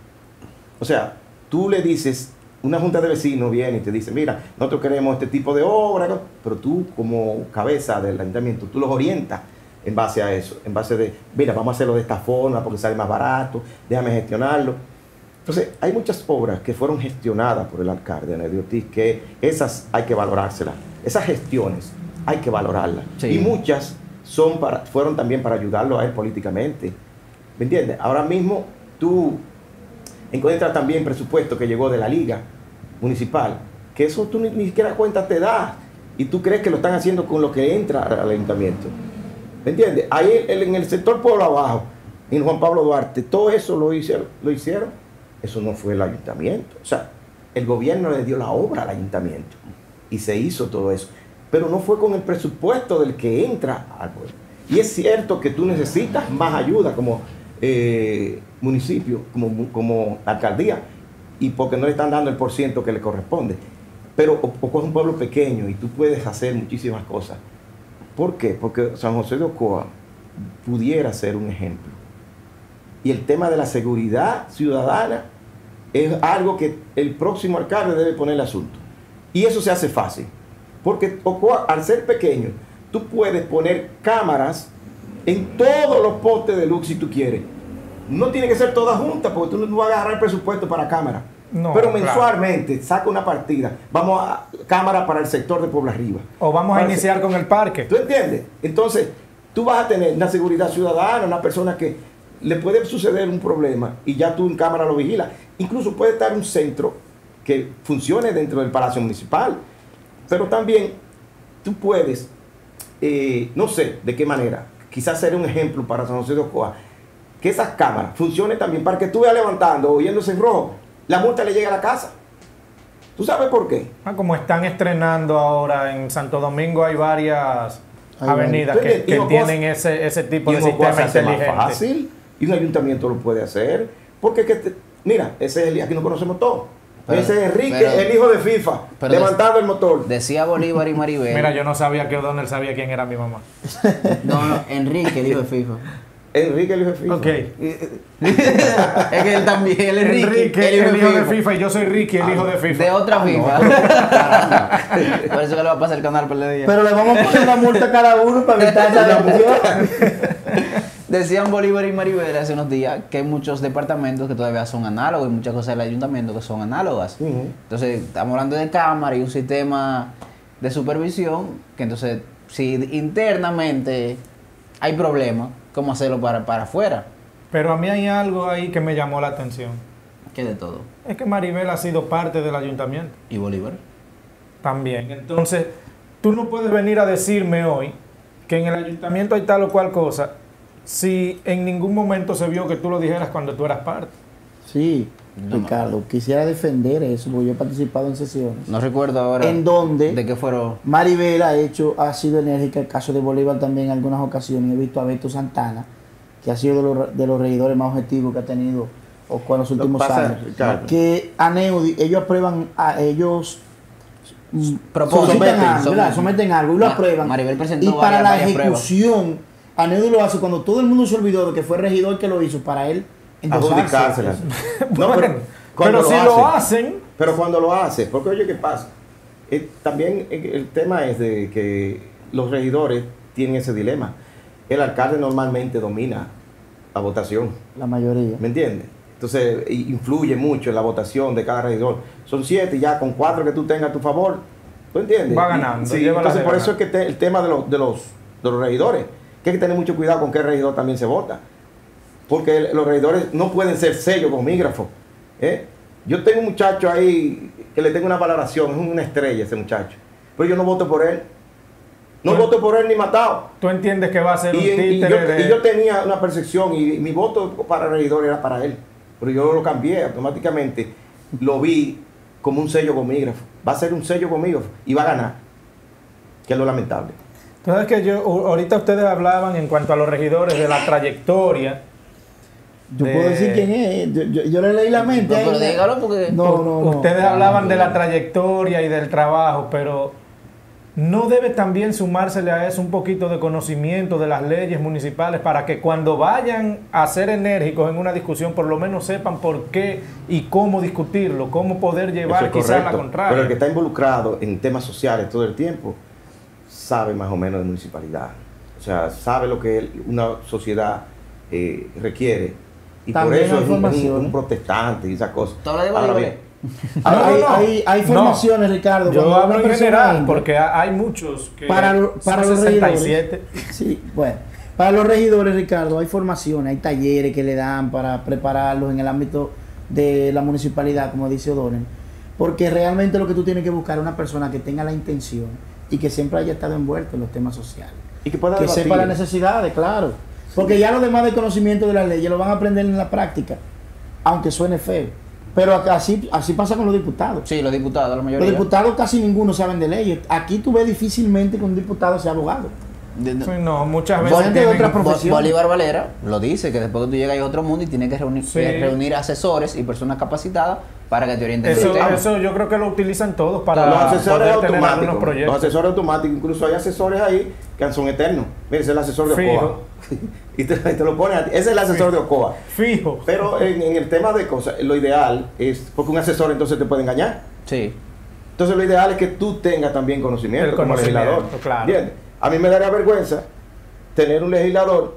O sea, tú le dices, una junta de vecinos viene y te dice, mira, nosotros queremos este tipo de obra, ¿no? Pero tú como cabeza del ayuntamiento, tú los orientas en base a eso, en base de, mira, vamos a hacerlo de esta forma porque sale más barato, déjame gestionarlo. Entonces, hay muchas obras que fueron gestionadas por el alcalde Aneudi Ortiz, que esas hay que valorárselas, esas gestiones hay que valorarlas. Sí. Y muchas fueron también para ayudarlo a él políticamente. ¿Me entiendes? Ahora mismo tú encuentras también presupuesto que llegó de la liga municipal, que eso tú ni siquiera cuenta te das, y tú crees que lo están haciendo con lo que entra al ayuntamiento. ¿Me entiendes? Ahí en el sector pueblo abajo, en Juan Pablo Duarte, todo eso lo hicieron. Eso no fue el ayuntamiento. O sea, el gobierno le dio la obra al ayuntamiento y se hizo todo eso. Pero no fue con el presupuesto del que entra al pueblo. Y es cierto que tú necesitas más ayuda como municipio, como alcaldía, y porque no le están dando el % que le corresponde. Pero Ocoa es un pueblo pequeño y tú puedes hacer muchísimas cosas. ¿Por qué? Porque San José de Ocoa pudiera ser un ejemplo. Y el tema de la seguridad ciudadana es algo que el próximo alcalde debe poner el asunto. Y eso se hace fácil. Porque Ocoa, al ser pequeño, tú puedes poner cámaras en todos los postes de luz si tú quieres. No tiene que ser todas juntas porque tú no vas a agarrar el presupuesto para cámara. No, pero claro. mensualmente saca una partida. Vamos a cámara para el sector de Puebla Arriba. O vamos a Para el iniciar con el parque. ¿Tú entiendes? Entonces, tú vas a tener una seguridad ciudadana, una persona que le puede suceder un problema y ya tú en cámara lo vigilas. Incluso puede estar un centro que funcione dentro del Palacio Municipal. Pero también tú puedes, no sé de qué manera, quizás ser un ejemplo para San José de Ocoa, que esas cámaras funcionen también para que tú vayas levantando o yéndose en rojo, la multa le llegue a la casa. ¿Tú sabes por qué? Como están estrenando ahora en Santo Domingo, hay varias Hay avenidas varias. que Y Ocoa- tienen ese tipo Y de en Ocoa sistema se hace más inteligente. fácil y un ayuntamiento lo puede hacer. Porque mira, ese es el día que nos conocemos todos. Pero- Ese es Enrique, pero- el hijo de FIFA, pero levantando el motor. Decía Bolívar y Maribel. Mira, yo no sabía que O'Donnell sabía quién era mi mamá. No, Enrique, dijo de FIFA. Enrique, el hijo de FIFA. Ok. Es que él también, él es Enrique, el hijo de FIFA, y yo soy Ricky, el hijo de FIFA. De otra FIFA. Por eso que le va a pasar el canal por el día. Pero le vamos a poner una multa a cada uno para evitar esa discusión. Decían Bolívar y Maribel hace unos días que hay muchos departamentos que todavía son análogos y muchas cosas del ayuntamiento que son análogas. Ujú. Entonces, estamos hablando de cámara y un sistema de supervisión que entonces, si internamente hay problemas, ¿cómo hacerlo para afuera? Pero a mí hay algo ahí que me llamó la atención. Que de todo. Es que Maribel ha sido parte del ayuntamiento ¿Y Bolívar? también. Entonces, tú no puedes venir a decirme hoy que en el ayuntamiento hay tal o cual cosa si en ningún momento se vio que tú lo dijeras cuando tú eras parte. Sí, No, Ricardo, quisiera defender eso, porque yo he participado en sesiones. No recuerdo ahora En donde de qué fueron. Maribel ha sido enérgica, el caso de Bolívar también en algunas ocasiones. He visto a Beto Santana, que ha sido de los regidores más objetivos que ha tenido Ocoa en los últimos pasa, años. Ricardo. Que a Neudi, ellos aprueban, ellos Propósito. someten algo, Son- ¿verdad? Someten algo y lo Ma- aprueban. Maribel presentó Y para la varias pruebas. ejecución, a Neudi lo hace cuando todo el mundo se olvidó de que fue el regidor que lo hizo para él Adjudicársela. No, Bueno, cuando pero si lo hacen, Pero cuando lo hace, porque oye, ¿qué pasa? También el tema es de que los regidores tienen ese dilema. El alcalde normalmente domina la votación, La mayoría. ¿me entiendes? Entonces influye mucho en la votación de cada regidor. Son 7 y ya con 4 que tú tengas a tu favor, ¿tú entiendes? Va ganando, Sí, lleva la entonces de por eso ganar. es que el tema de los regidores, que hay que tener mucho cuidado con qué regidor también se vota. Porque los regidores no pueden ser sellos gomígrafos. ¿eh? Yo tengo un muchacho ahí que le tengo una valoración, es una estrella ese muchacho. Pero yo no voto por él. No Bueno. voto por él ni matado. tú entiendes que va a ser un Y títere yo de... tenía una percepción y mi voto para regidor era para él. Pero yo lo cambié automáticamente. Lo vi como un sello gomígrafo. Va a ser un sello gomígrafo y va a ganar. Que es lo lamentable. Entonces que ahorita ustedes hablaban en cuanto a los regidores de la trayectoria. Yo puedo decir quién es. Yo le leí la mente. No, ahí. pero dígalo porque. No. Ustedes hablaban de la trayectoria y del trabajo, pero ¿no debe también sumársele a eso un poquito de conocimiento de las leyes municipales para que cuando vayan a ser enérgicos en una discusión por lo menos sepan por qué y cómo discutirlo, cómo poder llevar Eso es quizás la correcto. contraria? Pero el que está involucrado en temas sociales todo el tiempo sabe más o menos de municipalidad. O sea, sabe lo que una sociedad requiere. Y También por eso hay es un formación. protestante y esas cosas. ¿Tú hablas de Ahora Bolívar? bien, Hay No. formaciones, Ricardo. Yo cuando hablo una en persona general, entra- porque hay muchos que Para son los 67. Sí, bueno. Para los regidores, Ricardo, hay formaciones, hay talleres que le dan para prepararlos en el ámbito de la municipalidad, como dice O'Donnell. Porque realmente lo que tú tienes que buscar es una persona que tenga la intención y que siempre haya estado envuelto en los temas sociales. y que pueda Que debatir. sepa las necesidades, claro. Porque ya los demás de conocimiento de las leyes lo van a aprender en la práctica, aunque suene feo. Pero así pasa con los diputados. Sí, los diputados, la Los mayoría. diputados casi ninguno saben de leyes. Aquí tú ves difícilmente que un diputado sea abogado. Sí, no, muchas Gente veces de tienen- otra profesión. Bolívar Valera lo dice, que después que tú llegas a otro mundo y tienes que reunir, Sí. reunir asesores y personas capacitadas para que te orienten. Eso, del tema. eso yo creo que lo utilizan todos para Los asesores poder tener algunos automáticos. Los proyectos. asesores automáticos, incluso hay asesores ahí que son eternos. Mira, ese es el asesor de Fijo. Ocoa. y te lo ponen a ti. Ese es el asesor de Ocoa. Fijo. Pero en el tema de cosas, lo ideal es, porque un asesor entonces te puede engañar. Sí. Entonces lo ideal es que tú tengas también conocimiento, El como conocimiento, legislador. claro. ¿Entiendes? A mí me daría vergüenza tener un legislador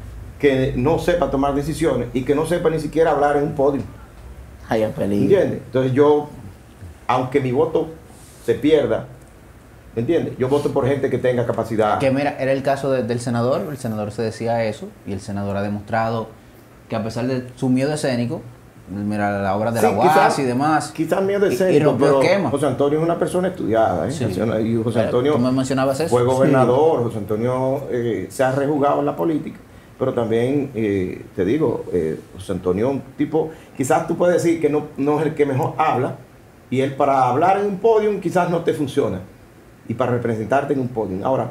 que no sepa tomar decisiones y que no sepa ni siquiera hablar en un podio. Ay, a peligro. ¿Entiendes? Entonces yo, aunque mi voto se pierda, ¿me entiendes? Yo voto por gente que tenga capacidad. Que mira, era el caso del senador. El senador se decía eso y el senador ha demostrado que a pesar de su miedo escénico, mira la obra de la Sí, UAS y demás. Quizás miedo y escénico, rompió pero esquema. José Antonio es una persona estudiada. ¿eh? Sí. Y José Pero Antonio tú me mencionabas eso. fue gobernador, José Antonio se ha rejugado en la política, pero también, te digo, José Antonio un tipo, quizás tú puedes decir que no es el que mejor habla, y él para hablar en un podium quizás no te funciona, y para representarte en un podium. Ahora,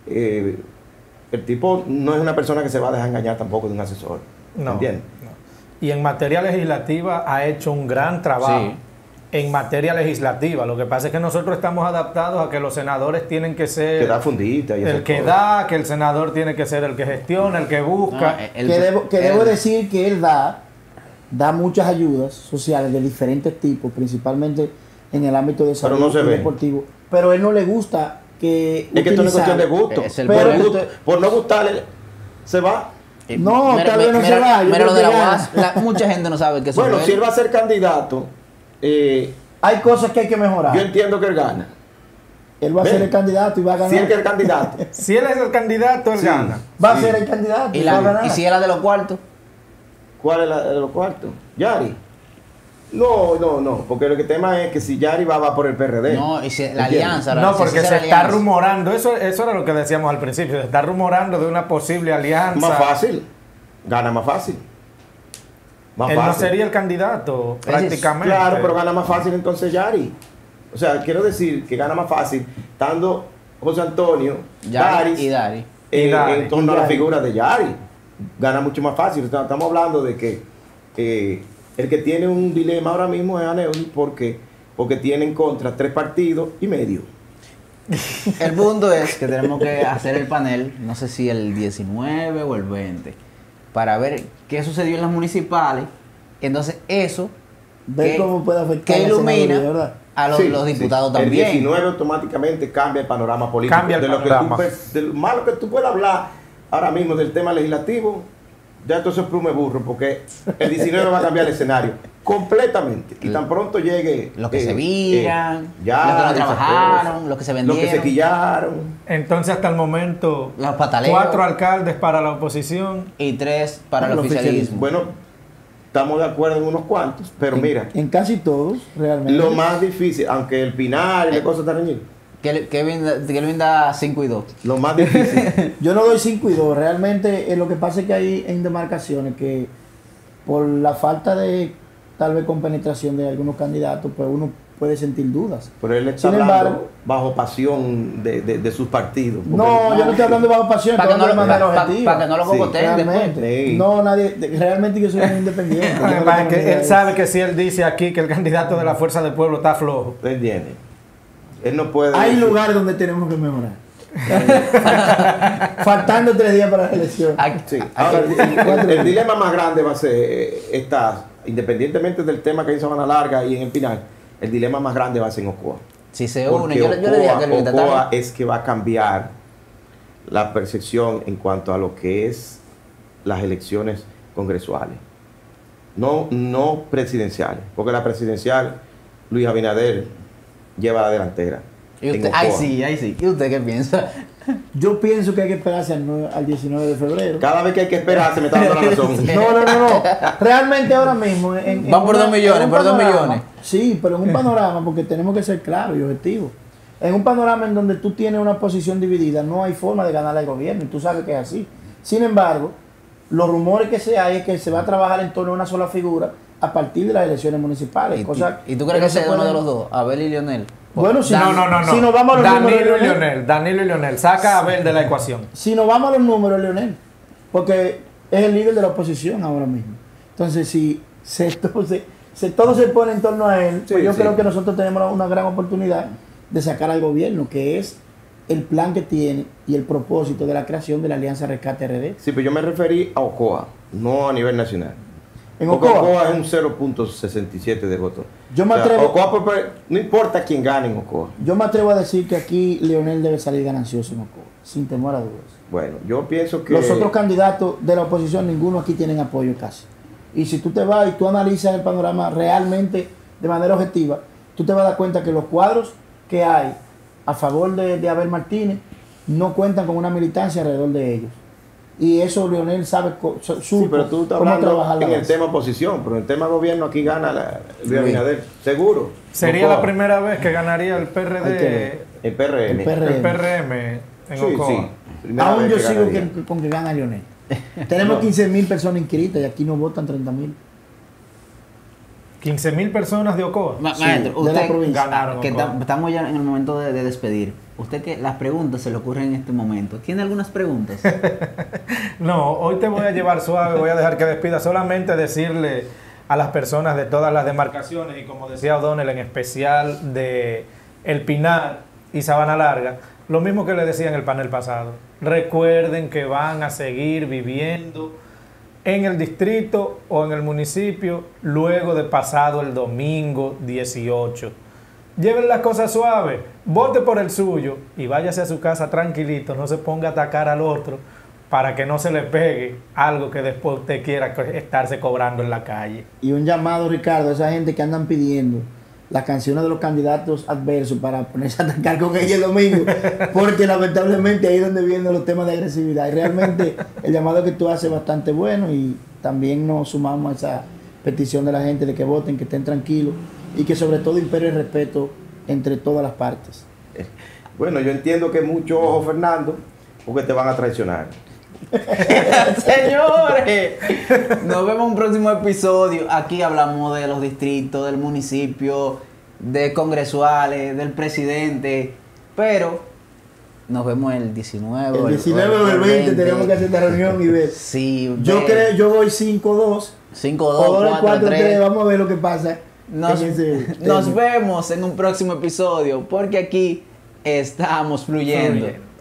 el tipo no es una persona que se va a dejar engañar tampoco de un asesor, No, ¿entiendes? no. Y en materia legislativa ha hecho un gran trabajo Sí. en materia legislativa. Lo que pasa es que nosotros estamos adaptados a que los senadores tienen que ser Que da fundita y el esas que cosas. da, que el senador tiene que ser el que gestiona, el que busca. Debo decir que él da muchas ayudas sociales de diferentes tipos, principalmente en el ámbito de salud no se y ve. deportivo. Pero a él no le gusta que Es que esto no es cuestión de utilizar- gusto. Es el Pero- pueblo. Por no gustarle, se va. No, tal vez no se va, yo Mira creo lo de que la gana. UAS. Mucha gente no sabe que eso Bueno, es si él va a ser candidato, Hay cosas que hay que mejorar. yo entiendo que él gana. Él va a Ven. ser el candidato y va a ganar. Si él que es el candidato. Si él es el candidato, él Sí. gana. Va a Sí. ser el candidato Y, y va a ganar. y si era de los cuartos. ¿Cuál es la de los cuartos? ¿Yari? No, porque el tema es que si Yari va por el PRD. No, y si la ¿Entiendes? alianza. No, si porque esa se era está alianza. rumorando, eso era lo que decíamos al principio, se está rumorando de una posible alianza. Más fácil. Gana más fácil. Más Él no fácil. sería el candidato, Es decir, prácticamente. Claro, pero gana más fácil entonces Yari. O sea, quiero decir que gana más fácil estando José Antonio, Yari Daris, y Dari. Y Dari. en torno a la Yari. figura de Yari. Gana mucho más fácil. O sea, estamos hablando de que el que tiene un dilema ahora mismo es Aneudi porque tiene en contra 3 partidos y medio. El punto es que tenemos que hacer el panel, no sé si el 19 o el 20, para ver qué sucedió en las municipales. Entonces eso Ver que- cómo puede afectar que la ilumina senaduría, ¿verdad? a los, Sí, los sí. diputados El también. 19 automáticamente cambia el panorama político. Cambia el de lo panorama. de lo malo que tú puedas hablar ahora mismo del tema legislativo, ya entonces plume burro, porque el 19 va a cambiar el escenario completamente. Y tan pronto llegue. Los que se viran, ya, los que no esas trabajaron, cosas, los que se Los que se vendieron. quillaron. Entonces, hasta el momento, Los pataleos. 4 alcaldes para la oposición. Y 3 para el El oficialismo. oficialismo. Bueno, estamos de acuerdo en unos cuantos, pero mira, En casi todos, realmente. lo más difícil, aunque el Pinar y la cosa está reñida, Kelvin da 5 y 2. lo más difícil. Yo no doy 5 y 2. Realmente lo que pasa es que hay en demarcaciones que por la falta de tal vez compenetración de algunos candidatos, pues uno puede sentir dudas. Pero él está Sin hablando embargo- bajo pasión de sus partidos. Porque No, yo no estoy hablando bajo pasión, Para que, estoy no lo, hablando de manera pa- objetiva. pa que no lo Sí, cocoteen después. Realmente. Sí. No, nadie. Realmente yo soy un independiente. Yo no Además, tengo que ni idea él de sabe que si él dice aquí que el candidato de la Fuerza del Pueblo está flojo. ¿Usted entiende? Él no puede. eso. Hay decir- lugares donde tenemos que mejorar. Faltando 3 días para la elección. Aquí- Sí. aquí- Ahora, el dilema más grande va a ser independientemente del tema que hay en Sabana Larga y en el Pinar, el dilema más grande va a ser en Ocoa. si se Porque une, yo le dije a Kelvin esta Ocoa tarde. es que va a cambiar la percepción en cuanto a lo que es las elecciones congresuales. No presidenciales, porque la presidencial, Luis Abinader lleva la delantera. Y en usted, ay Ocoa. sí, ay sí. ¿Y usted qué piensa? Yo pienso que hay que esperarse al 19 de febrero. Cada vez que hay que esperar se me está dando la razón. No. Realmente ahora mismo. Van por 2 millones, en un por 2 panorama- millones. Sí, pero en un panorama, porque tenemos que ser claros y objetivos. En un panorama en donde tú tienes una posición dividida, no hay forma de ganar al gobierno, y tú sabes que es así. Sin embargo, los rumores que se hay es que se va a trabajar en torno a una sola figura a partir de las elecciones municipales. cosa ¿Y tú crees que no se ese es uno puede- de los dos? Abel y Lionel. Bueno, si No. Si nos vamos a los números, Danilo y Leonel. Lionel. Danilo y Lionel. Saca a Abel de la ecuación. Si nos vamos a los números, Leonel, porque es el líder de la oposición ahora mismo. Entonces, si todo se pone en torno a él, pues Sí, yo sí. creo que nosotros tenemos una gran oportunidad de sacar al gobierno, que es el plan que tiene y el propósito de la creación de la Alianza Rescate RD. Sí, pero yo me referí a Ocoa, no a nivel nacional. En Porque Ocoa, Ocoa es un 0.67 de votos. Yo me atrevo- No importa quién gane en Ocoa. yo me atrevo a decir que aquí Leonel debe salir ganancioso en Ocoa, sin temor a dudas. Bueno, yo pienso que... Los otros candidatos de la oposición, ninguno aquí tienen apoyo casi. Y si tú te vas y tú analizas el panorama realmente de manera objetiva, tú te vas a dar cuenta que los cuadros que hay a favor de Abel Martínez no cuentan con una militancia alrededor de ellos. Y eso Leonel sabe, Sí, pero tú estás cómo hablando trabajar la en el base. tema oposición, pero en el tema gobierno aquí gana Luis Abinader, seguro. Sería Ocoa, la primera vez que ganaría el Hay que PRD, ver. El PRM. El PRM. el PRM en Sí, Ocoa. sí. Primera Aún vez yo que sigo ganaría. con que gana Leonel. Tenemos 15.000 personas inscritas y aquí no votan 30.000. 15.000 personas de Ocoa. Maestro, de la usted, provincia. Ganaron que Ocoa. estamos ya en el momento de despedir. Usted que las preguntas se le ocurren en este momento. ¿Tiene algunas preguntas? No, hoy te voy a llevar suave, voy a dejar que despida. Solamente decirle a las personas de todas las demarcaciones y, como decía O'Donnell, en especial de El Pinar y Sabana Larga, lo mismo que le decía en el panel pasado. Recuerden que van a seguir viviendo en el distrito o en el municipio luego de pasado el domingo 18. Lleven las cosas suaves, vote por el suyo y váyase a su casa tranquilito, no se ponga a atacar al otro para que no se le pegue algo que después usted quiera estarse cobrando en la calle. Y un llamado, Ricardo, a esa gente que andan pidiendo las canciones de los candidatos adversos para ponerse a atacar con ellos el domingo, porque lamentablemente ahí es donde vienen los temas de agresividad. Y realmente el llamado que tú haces es bastante bueno y también nos sumamos a esa petición de la gente de que voten, que estén tranquilos y que sobre todo impere el respeto entre todas las partes. Bueno, yo entiendo que mucho ojo, Fernando, porque te van a traicionar. Señores, nos vemos en un próximo episodio. Aquí hablamos de los distritos, del municipio, de congresuales, del presidente. Pero nos vemos el 19. El 19 o el 20 tenemos que hacer esta reunión y ver. Sí, Yo voy 5-2. 5-2, 4-3. 4-3. Vamos a ver lo que pasa. Nos vemos en un próximo episodio, porque aquí estamos fluyendo.